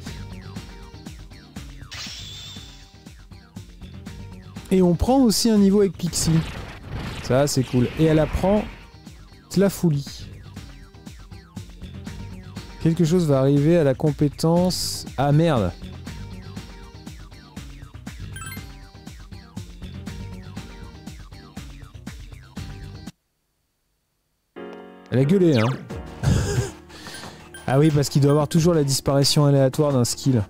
Et on prend aussi un niveau avec Pixie. Ça, c'est cool. Et elle apprend la folie. Quelque chose va arriver à la compétence... Ah merde. Elle a gueulé, hein. Ah oui, parce qu'il doit avoir toujours la disparition aléatoire d'un skill.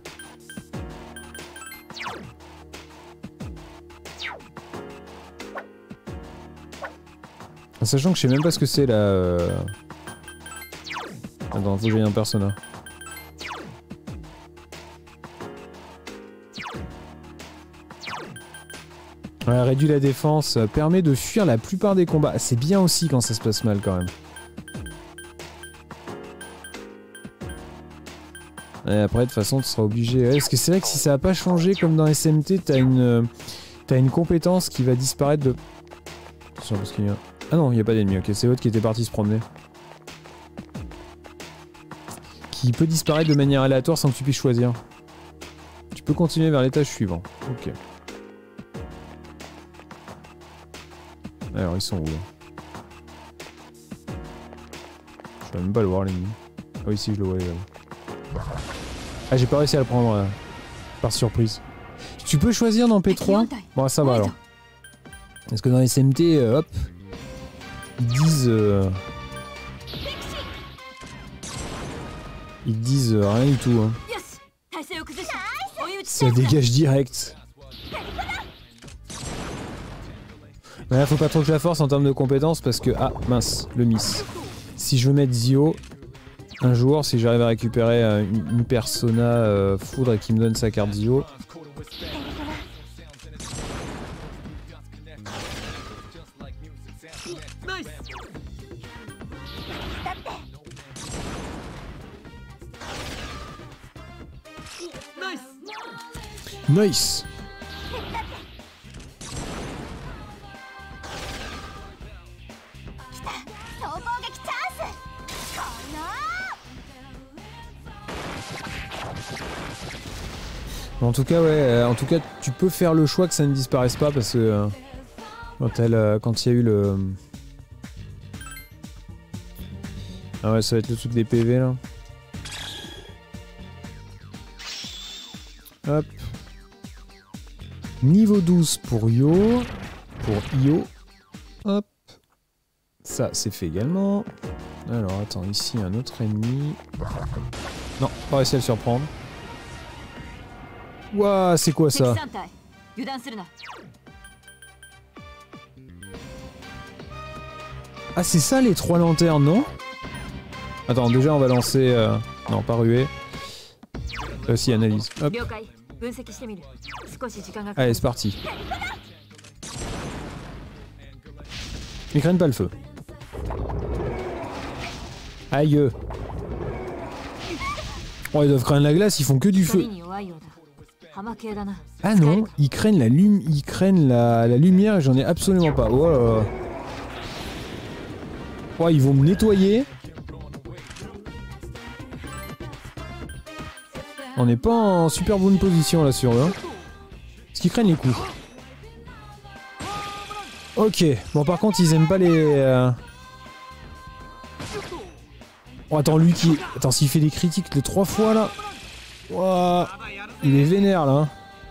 Sachant que je sais même pas ce que c'est là. Euh... Attends, faut que j'aille un persona. Ouais, réduit la défense, euh, permet de fuir la plupart des combats. C'est bien aussi quand ça se passe mal quand même. Et après, de toute façon, tu seras obligé. Ouais, parce que c'est vrai que si ça n'a pas changé comme dans S M T, t'as une, euh, t'as une compétence qui va disparaître de. Attention, parce qu'il y a. Ah non, il n'y a pas d'ennemi. Ok, c'est l'autre qui était parti se promener. Qui peut disparaître de manière aléatoire sans que tu puisses choisir. Tu peux continuer vers l'étage suivant. Ok. Alors, ils sont où là? Je vais même pas le voir, l'ennemi. Ah oui, si, je le vois, là. Ah, j'ai pas réussi à le prendre euh, par surprise. Tu peux choisir dans P trois? Bon, ça va alors. Parce que dans S M T, euh, hop, ils disent... Euh, ils disent euh, rien du tout. Hein. Ça dégage direct. Mais là, faut pas trop que je la force en termes de compétences parce que... Ah, mince, le miss. Si je veux mettre Zio, un jour, si j'arrive à récupérer euh, une, une persona euh, foudre et qui me donne sa carte Zio... Nice. En tout cas, ouais, euh, en tout cas, tu peux faire le choix que ça ne disparaisse pas parce que euh, quand elle, euh, quand il y a eu le, ah ouais, ça va être le truc des P V là. Hop. Niveau douze pour Yo, pour Io. Hop. Ça, c'est fait également. Alors, attends, ici, un autre ennemi. Non, pas réussi à le surprendre. Ouah, c'est quoi ça? Ah, c'est ça les trois lanternes, non? Attends, déjà, on va lancer... Euh... Non, pas ruée. Là aussi, analyse. Hop. Allez, c'est parti. Ils craignent pas le feu. Aïe. Oh, ils doivent craindre la glace, ils font que du feu. Ah non, ils craignent la, lum ils craignent la, la lumière et j'en ai absolument pas. Oh là là. Oh, ils vont me nettoyer. On n'est pas en super bonne position là sur eux. Hein. Parce qu'ils craignent les coups. Ok. Bon, par contre, ils aiment pas les... Euh... Oh, attends, lui qui... Attends, s'il fait des critiques de trois fois là... Wow. Il est vénère là.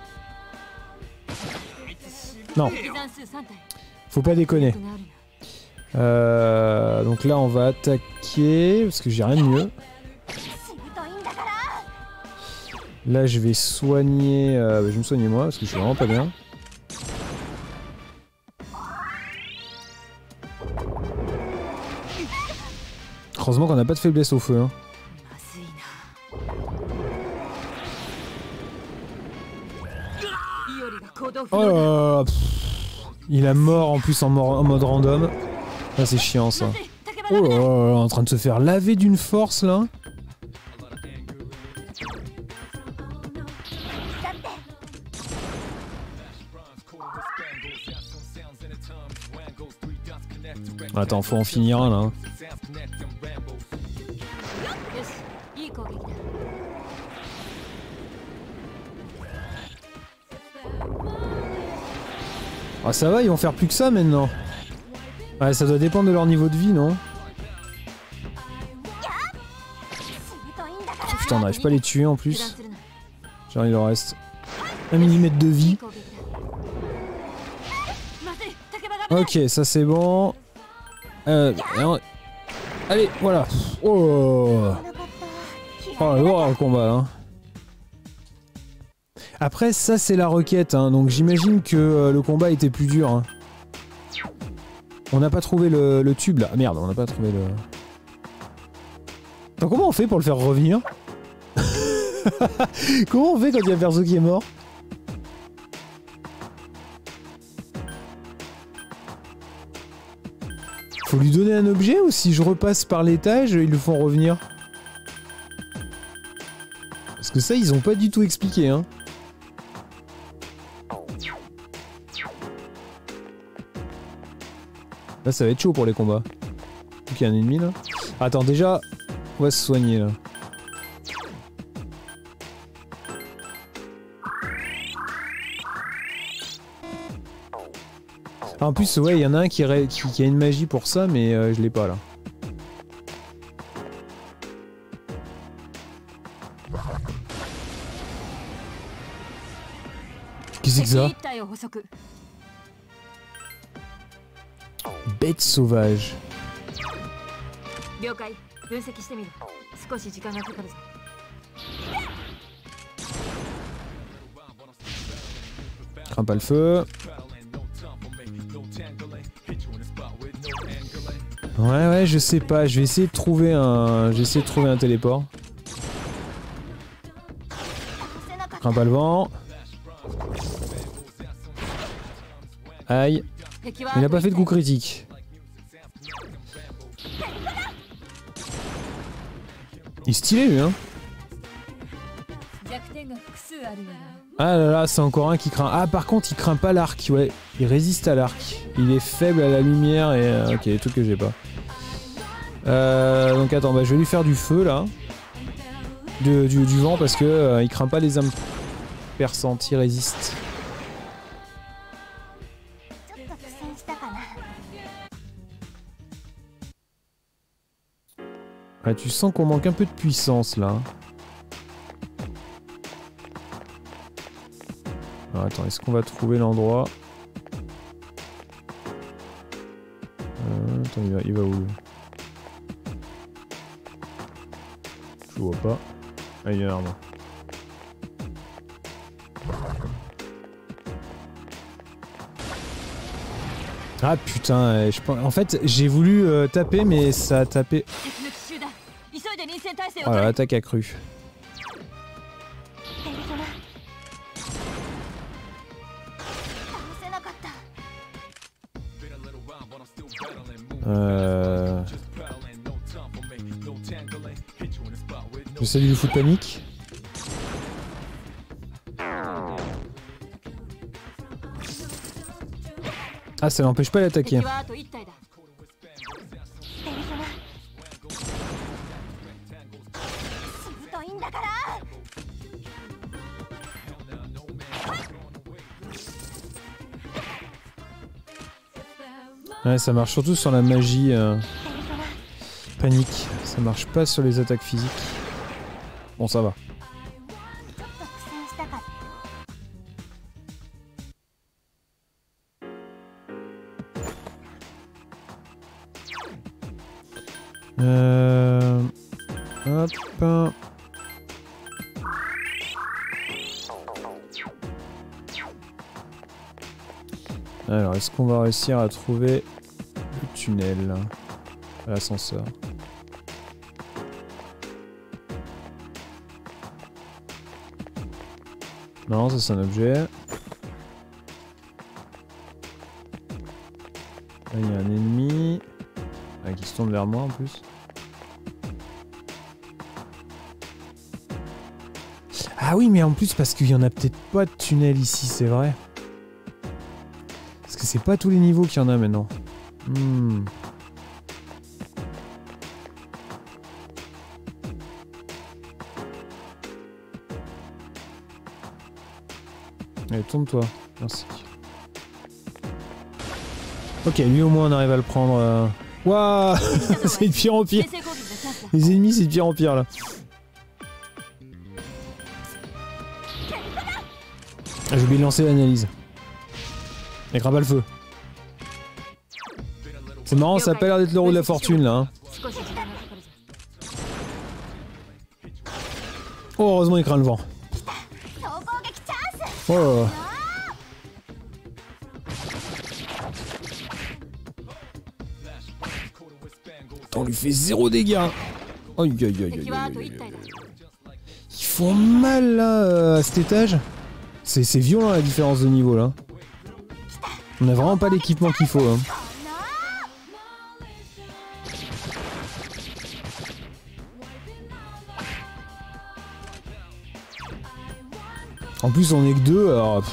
Non. Faut pas déconner. Euh... Donc là, on va attaquer... Parce que j'ai rien de mieux. Là, je vais soigner... Euh, je vais me soigner moi, parce que je suis vraiment pas bien. Heureusement qu'on n'a pas de faiblesse au feu. Hein. Oh là là, il a mort en plus en, mort, en mode random. Ah, c'est chiant ça. Oh là là, en train de se faire laver d'une force là. Attends, faut en finir un là. Hein. Ah ça va, ils vont faire plus que ça maintenant. Ouais, ça doit dépendre de leur niveau de vie, non? Oh, putain, on n'arrive pas à les tuer en plus. Genre il leur reste un millimètre de vie. Ok, ça c'est bon. Euh, allez, voilà. Oh, oh le combat. Hein. Après, ça c'est la requête, hein, donc j'imagine que euh, le combat était plus dur. Hein. On n'a pas trouvé le, le tube là. Ah, merde, on n'a pas trouvé le... Attends, comment on fait pour le faire revenir? Comment on fait quand il y a le perso qui est mort? Faut lui donner un objet ou si je repasse par l'étage, ils le font revenir? Parce que ça, ils ont pas du tout expliqué, hein. Là, ça va être chaud pour les combats. Donc il y a un ennemi là. Attends, déjà, on va se soigner là. Ah, en plus, ouais, il y en a un qui, qui, qui a une magie pour ça, mais euh, je l'ai pas là. Qu'est-ce que c'est que ça? Bête sauvage. Crains pas le feu. Ouais ouais, je sais pas, je vais essayer de trouver un, je vais essayer de trouver un téléport. Crains pas le vent. Aïe. Il a pas fait de coup critique. Il est stylé lui hein. Ah là là, c'est encore un qui craint. Ah par contre il craint pas l'arc, ouais. Il résiste à l'arc. Il est faible à la lumière et... Euh, ok, des trucs que j'ai pas. Euh, donc attends, bah, je vais lui faire du feu là. De, du, du vent parce que euh, il craint pas les âmes perçantes, il résiste. Ah, tu sens qu'on manque un peu de puissance là. Alors, attends, est-ce qu'on va trouver l'endroit? euh, Attends, il va, il va où? Je vois pas. Ah, il y a un arbre. Ah putain, je pense... en fait j'ai voulu euh, taper mais ça a tapé. Oh là, l'attaque accrue. Euh... J'essaie de lui foutre panique. Ah, ça n'empêche pas d'attaquer. Ouais, ça marche surtout sur la magie euh, panique. Ça marche pas sur les attaques physiques. Bon, ça va. Euh... Hop. Alors, est-ce qu'on va réussir à trouver le tunnel à l'ascenseur? Non, ça c'est un objet. Là, il y a un ennemi ah, qui se tourne vers moi en plus. Ah oui, mais en plus parce qu'il y en a peut-être pas de tunnel ici, c'est vrai. Parce que c'est pas tous les niveaux qu'il y en a maintenant. Hmm. Allez, tourne-toi. Merci. Ok, lui au moins on arrive à le prendre. Euh... Waouh. C'est de pire en pire. Les ennemis, c'est de pire en pire là. Ah, j'ai oublié de lancer l'analyse. Et crains pas le feu. C'est marrant, ça a pas l'air d'être l'euro de la fortune là. Hein. Oh, heureusement il craint le vent. Oh. Attends, on lui fait zéro dégâts. Aïe aïe aïe aïe aïe aïe. Ils font mal là à cet étage. C'est violent la différence de niveau là. On a vraiment pas l'équipement qu'il faut. Hein. En plus on est que deux alors...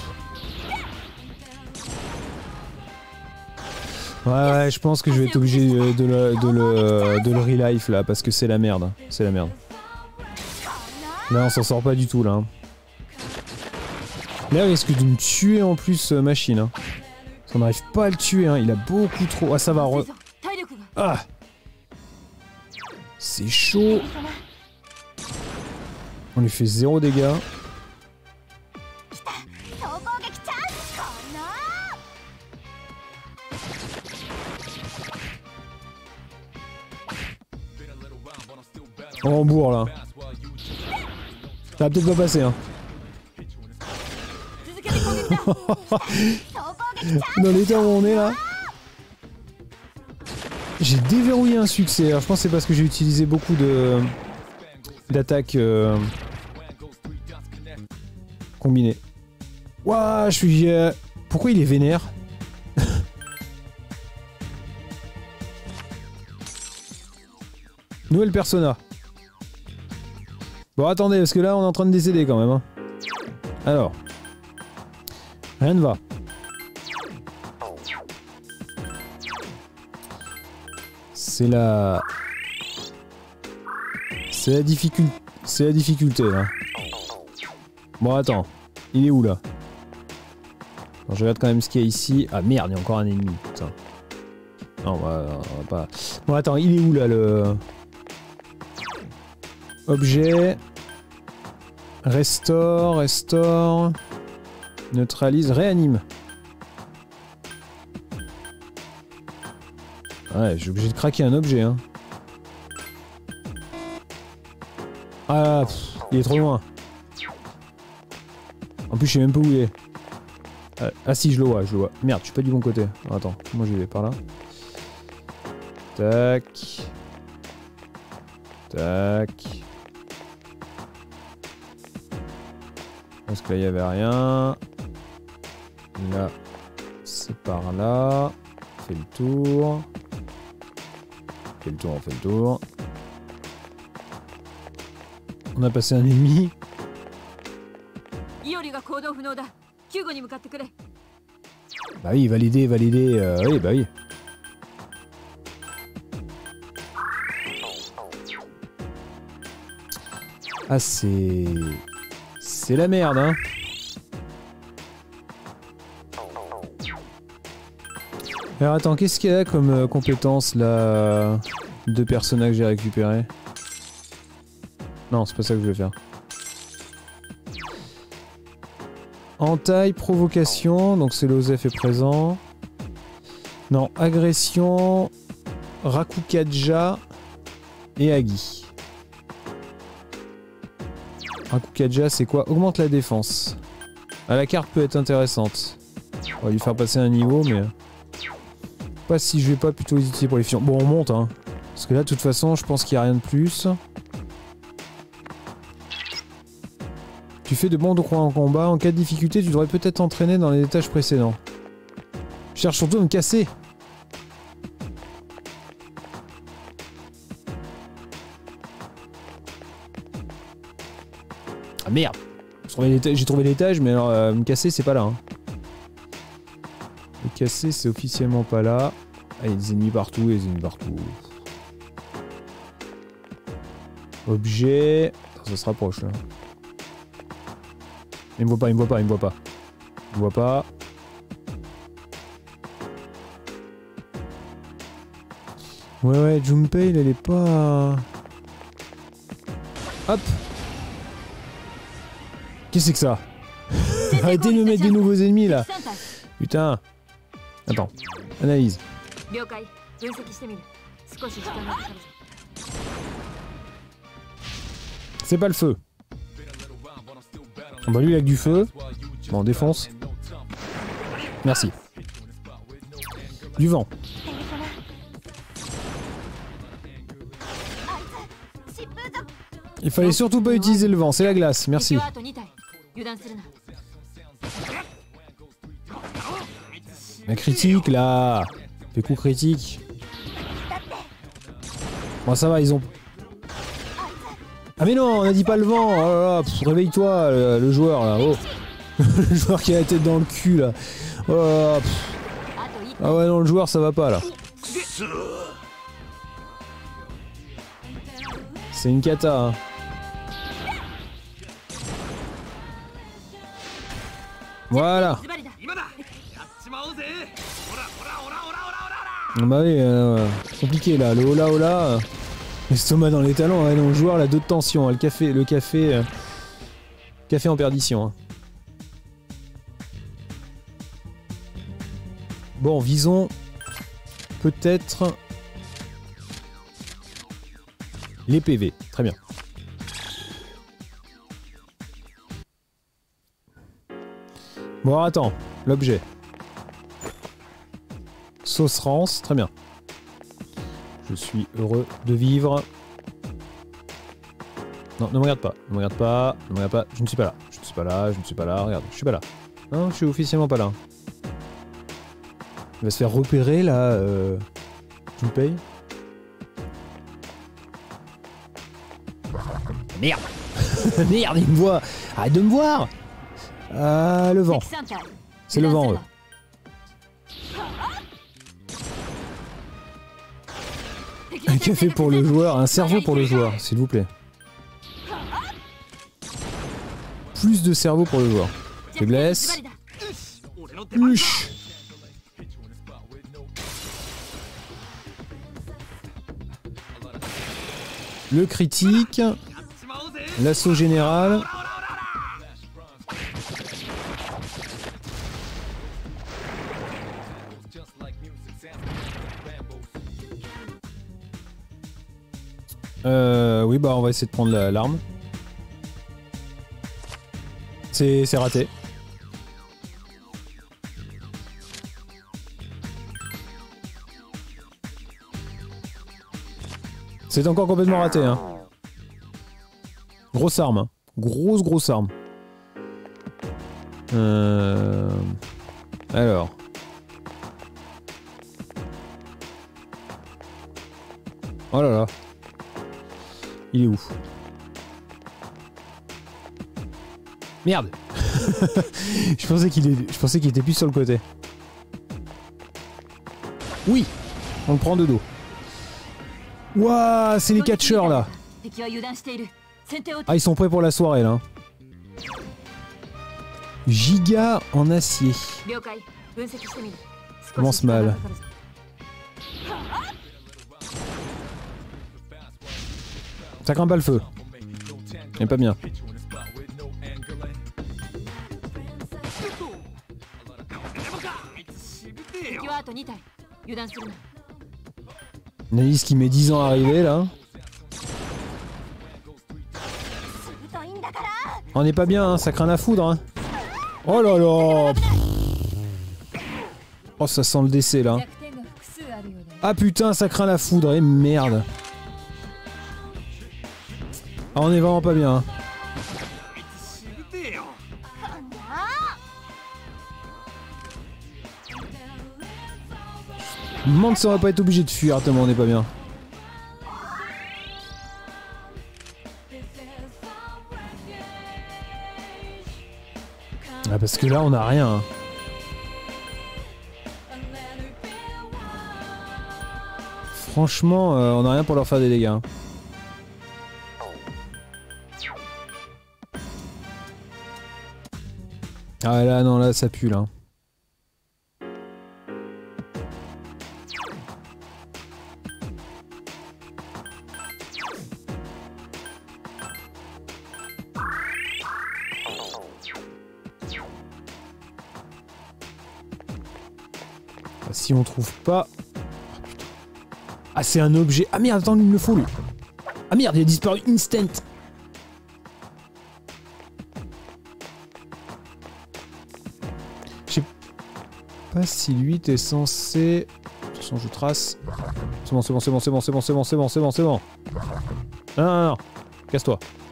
Ouais ouais je pense que je vais être obligé de le, de le, de le relife là parce que c'est la merde. C'est la merde. Là on s'en sort pas du tout là. Là il risque de me tuer en plus euh, machine. Hein. On n'arrive pas à le tuer hein. Il a beaucoup trop... Ah ça va re... Ah. C'est chaud. On lui fait zéro dégâts. En bourre là. Ça va peut-être pas passer hein. Dans l'état où on est là. J'ai déverrouillé un succès. Alors, je pense que c'est parce que j'ai utilisé beaucoup de d'attaques euh... combinées. Ouah, je suis... Euh... Pourquoi il est vénère? Nouvelle persona. Bon attendez, parce que là on est en train de décéder quand même. Hein. Alors. Rien ne va. C'est la... C'est la difficulté... C'est la difficulté là. Bon attends. Il est où là? Alors, je regarde quand même ce qu'il y a ici. Ah merde, il y a encore un ennemi. Putain. Non, on va, on va pas... Bon attends, il est où là le... Objet... Restore, restore... Neutralise, réanime. Ouais, je suis obligé de craquer un objet, hein. Ah, pff, il est trop loin. En plus, je sais même pas où il est. Ah, ah si, je le vois, je le vois. Merde, je suis pas du bon côté. Attends, moi j'y vais par là. Tac. Tac. Parce que là, il n'y avait rien. Là, c'est par là. On fait le tour. On fait le tour, on fait le tour. On a passé un ennemi. Bah oui, valider, valider. Euh, oui, bah oui. Ah, c'est... C'est la merde, hein. Alors attends, qu'est-ce qu'il y a comme euh, compétence là de personnages que j'ai récupéré? Non, c'est pas ça que je vais faire. Entaille, provocation, donc c'est l'Osef est présent. Non, agression, Rakukaja et Agi. Rakukaja, c'est quoi? Augmente la défense. Ah, la carte peut être intéressante. On va lui faire passer un niveau, mais... Pas si je vais pas plutôt les utiliser pour les fions. Bon, on monte, hein. Parce que là, de toute façon, je pense qu'il n'y a rien de plus. Tu fais de bons droits en combat. En cas de difficulté, tu devrais peut-être t'entraîner dans les étages précédents. Je cherche surtout à me casser. Ah merde! J'ai trouvé l'étage, mais alors euh, me casser, c'est pas là. Hein. Me casser, c'est officiellement pas là. Ah, il y a des ennemis partout, il y a des ennemis partout. Objet. Attends, ça se rapproche là. Il me voit pas, il me voit pas, il me voit pas. Il me voit pas. Ouais, ouais, Junpei, elle est pas... Hop! Qu'est-ce que c'est que ça? Arrêtez de me mettre des nouveaux ennemis là! Putain! Attends, analyse. C'est pas le feu. Bah lui il a que du feu. Bon, on défonce. Merci. Du vent. Il fallait surtout pas utiliser le vent, c'est la glace, merci. La critique là. Fais coup critique. Bon ça va, ils ont... Ah mais non, on a dit pas le vent. Oh là là, réveille-toi le, le joueur là. Oh. Le joueur qui a la tête dans le cul là. Oh là là, ah ouais non, le joueur ça va pas là. C'est une cata hein. Voilà. Bah oui, euh, compliqué là, le hola hola. L'estomac dans les talons, ouais, non, le joueur là, deux de tension, hein, le café, le café, euh, café en perdition. Hein. Bon, visons peut-être les P V, très bien. Bon, alors, attends, l'objet. Sauce rance, très bien. Je suis heureux de vivre. Non, ne me regarde pas, ne me regarde pas, ne me regarde pas. Je ne suis pas là, je ne suis pas là, je ne suis pas là, regarde, je suis pas là. Non, je suis officiellement pas là. Il va se faire repérer là. Euh... Tu me payes? Merde. Merde, il me voit. Arrête de me voir. Ah, le vent. C'est le vent, eux. Un café pour le joueur, un cerveau pour le joueur, s'il vous plaît. Plus de cerveau pour le joueur. Faiblesse. Uch. Le critique. L'assaut général. Euh, oui, bah on va essayer de prendre l'arme. C'est raté. C'est encore complètement raté, hein. Grosse arme. Hein. Grosse, grosse arme. Euh... Alors. Oh là là. Il est où? Merde. Je pensais qu'il est... Je pensais qu'il était plus sur le côté. Oui. On le prend de dos. Ouah, c'est les catcheurs là. Ah, ils sont prêts pour la soirée là. Giga en acier. Commence mal. Ça craint pas le feu. Il est pas bien. Naïs qui met dix ans à arriver là. On n'est pas bien, hein, ça craint la foudre. Hein. Oh là là. Oh, ça sent le décès là. Ah putain, ça craint la foudre, et merde. Ah, on est vraiment pas bien. Hein. Je me demande si on va pas être obligé de fuir tellement on est pas bien. Ah, parce que là on a rien. Hein. Franchement, euh, on a rien pour leur faire des dégâts. Hein. Ah là non, là ça pue là. Si on trouve pas... Ah, c'est un objet. Ah merde, attends, il me le faut lui. Ah merde, il a disparu instant. Je sais pas si lui était censé... De toute façon, je trace. C'est bon, c'est bon, c'est bon, c'est bon, c'est bon, c'est bon, c'est bon, c'est bon, c'est bon. Non, non, non. Casse-toi.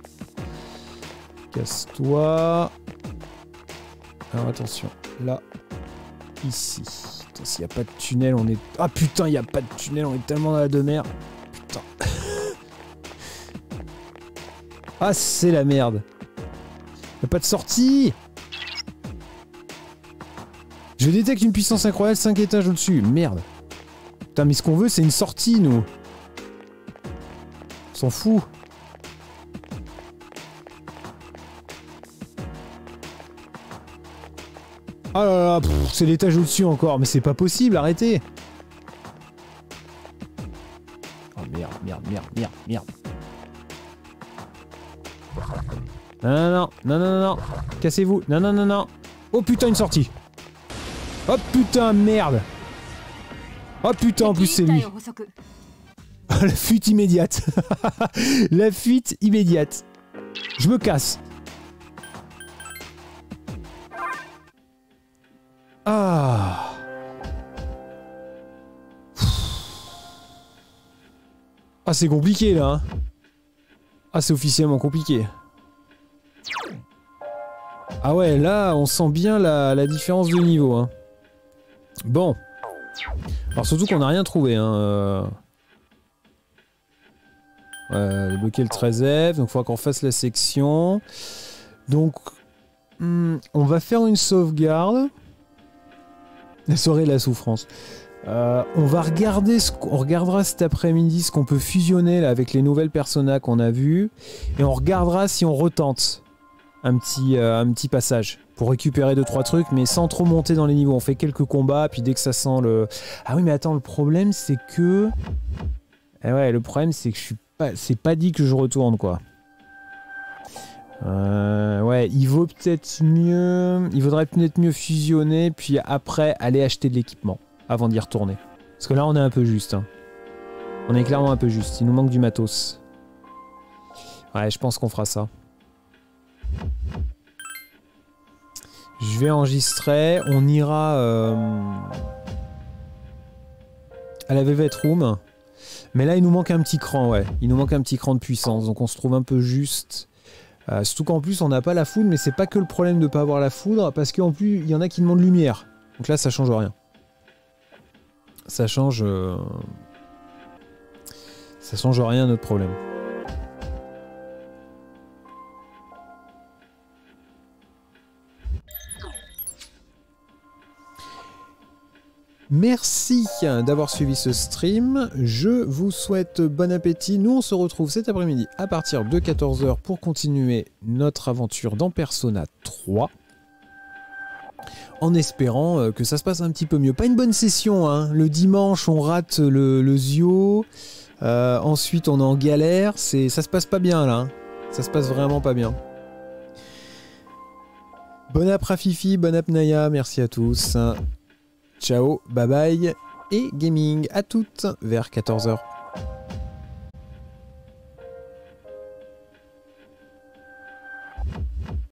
Casse-toi. Alors attention, là, ici. S'il n'y a pas de tunnel, on est... Ah putain, il n'y a pas de tunnel, on est tellement dans la demeure. Putain. Ah, c'est la merde. Il n'y a pas de sortie. Je détecte une puissance incroyable, cinq étages au-dessus. Merde. Putain, mais ce qu'on veut, c'est une sortie, nous. On s'en fout. Oh là là, c'est l'étage au-dessus encore, mais c'est pas possible, arrêtez. Oh merde, merde, merde, merde, merde. Non, non, non, non, non, non, cassez-vous. Non, non, non, non. Oh putain, une sortie. Oh putain, merde. Oh putain, en plus c'est lui. La fuite immédiate. La fuite immédiate. Je me casse. Ah. Ah, c'est compliqué là. Hein. Ah, c'est officiellement compliqué. Ah ouais, là, on sent bien la, la différence de niveau. Hein. Bon. Alors surtout qu'on n'a rien trouvé. Hein. Euh... Euh, débloquer le treize F, donc il faudra qu'on fasse la section. Donc, hmm, on va faire une sauvegarde. La soirée de la souffrance. Euh, on va regarder, ce on regardera cet après-midi ce qu'on peut fusionner là, avec les nouvelles personas qu'on a vues. Et on regardera si on retente un petit, euh, un petit passage pour récupérer deux trois trucs, mais sans trop monter dans les niveaux. On fait quelques combats, puis dès que ça sent le... Ah oui, mais attends, le problème c'est que... Eh ouais, le problème c'est que je suis pas... C'est pas dit que je retourne, quoi. Euh, ouais, il vaut peut-être mieux... Il vaudrait peut-être mieux fusionner, puis après aller acheter de l'équipement, avant d'y retourner. Parce que là, on est un peu juste. Hein. On est clairement un peu juste. Il nous manque du matos. Ouais, je pense qu'on fera ça. Je vais enregistrer. On ira euh, à la Velvet Room. Mais là, il nous manque un petit cran, ouais. Il nous manque un petit cran de puissance. Donc on se trouve un peu juste. Euh, surtout qu'en plus, on n'a pas la foudre. Mais c'est pas que le problème de ne pas avoir la foudre. Parce qu'en plus, il y en a qui demandent lumière. Donc là, ça change rien. Ça change... Euh... Ça change rien à notre problème. Merci d'avoir suivi ce stream. Je vous souhaite bon appétit. Nous, on se retrouve cet après-midi à partir de quatorze heures pour continuer notre aventure dans Persona trois. En espérant que ça se passe un petit peu mieux. Pas une bonne session, hein. Le dimanche, on rate le, le Zio. Euh, ensuite, on est en galère. C'est, ça se passe pas bien, là. Hein. Ça se passe vraiment pas bien. Bon app Rafifi, bon app Naya. Merci à tous. Ciao, bye bye. Et gaming à toutes vers quatorze heures.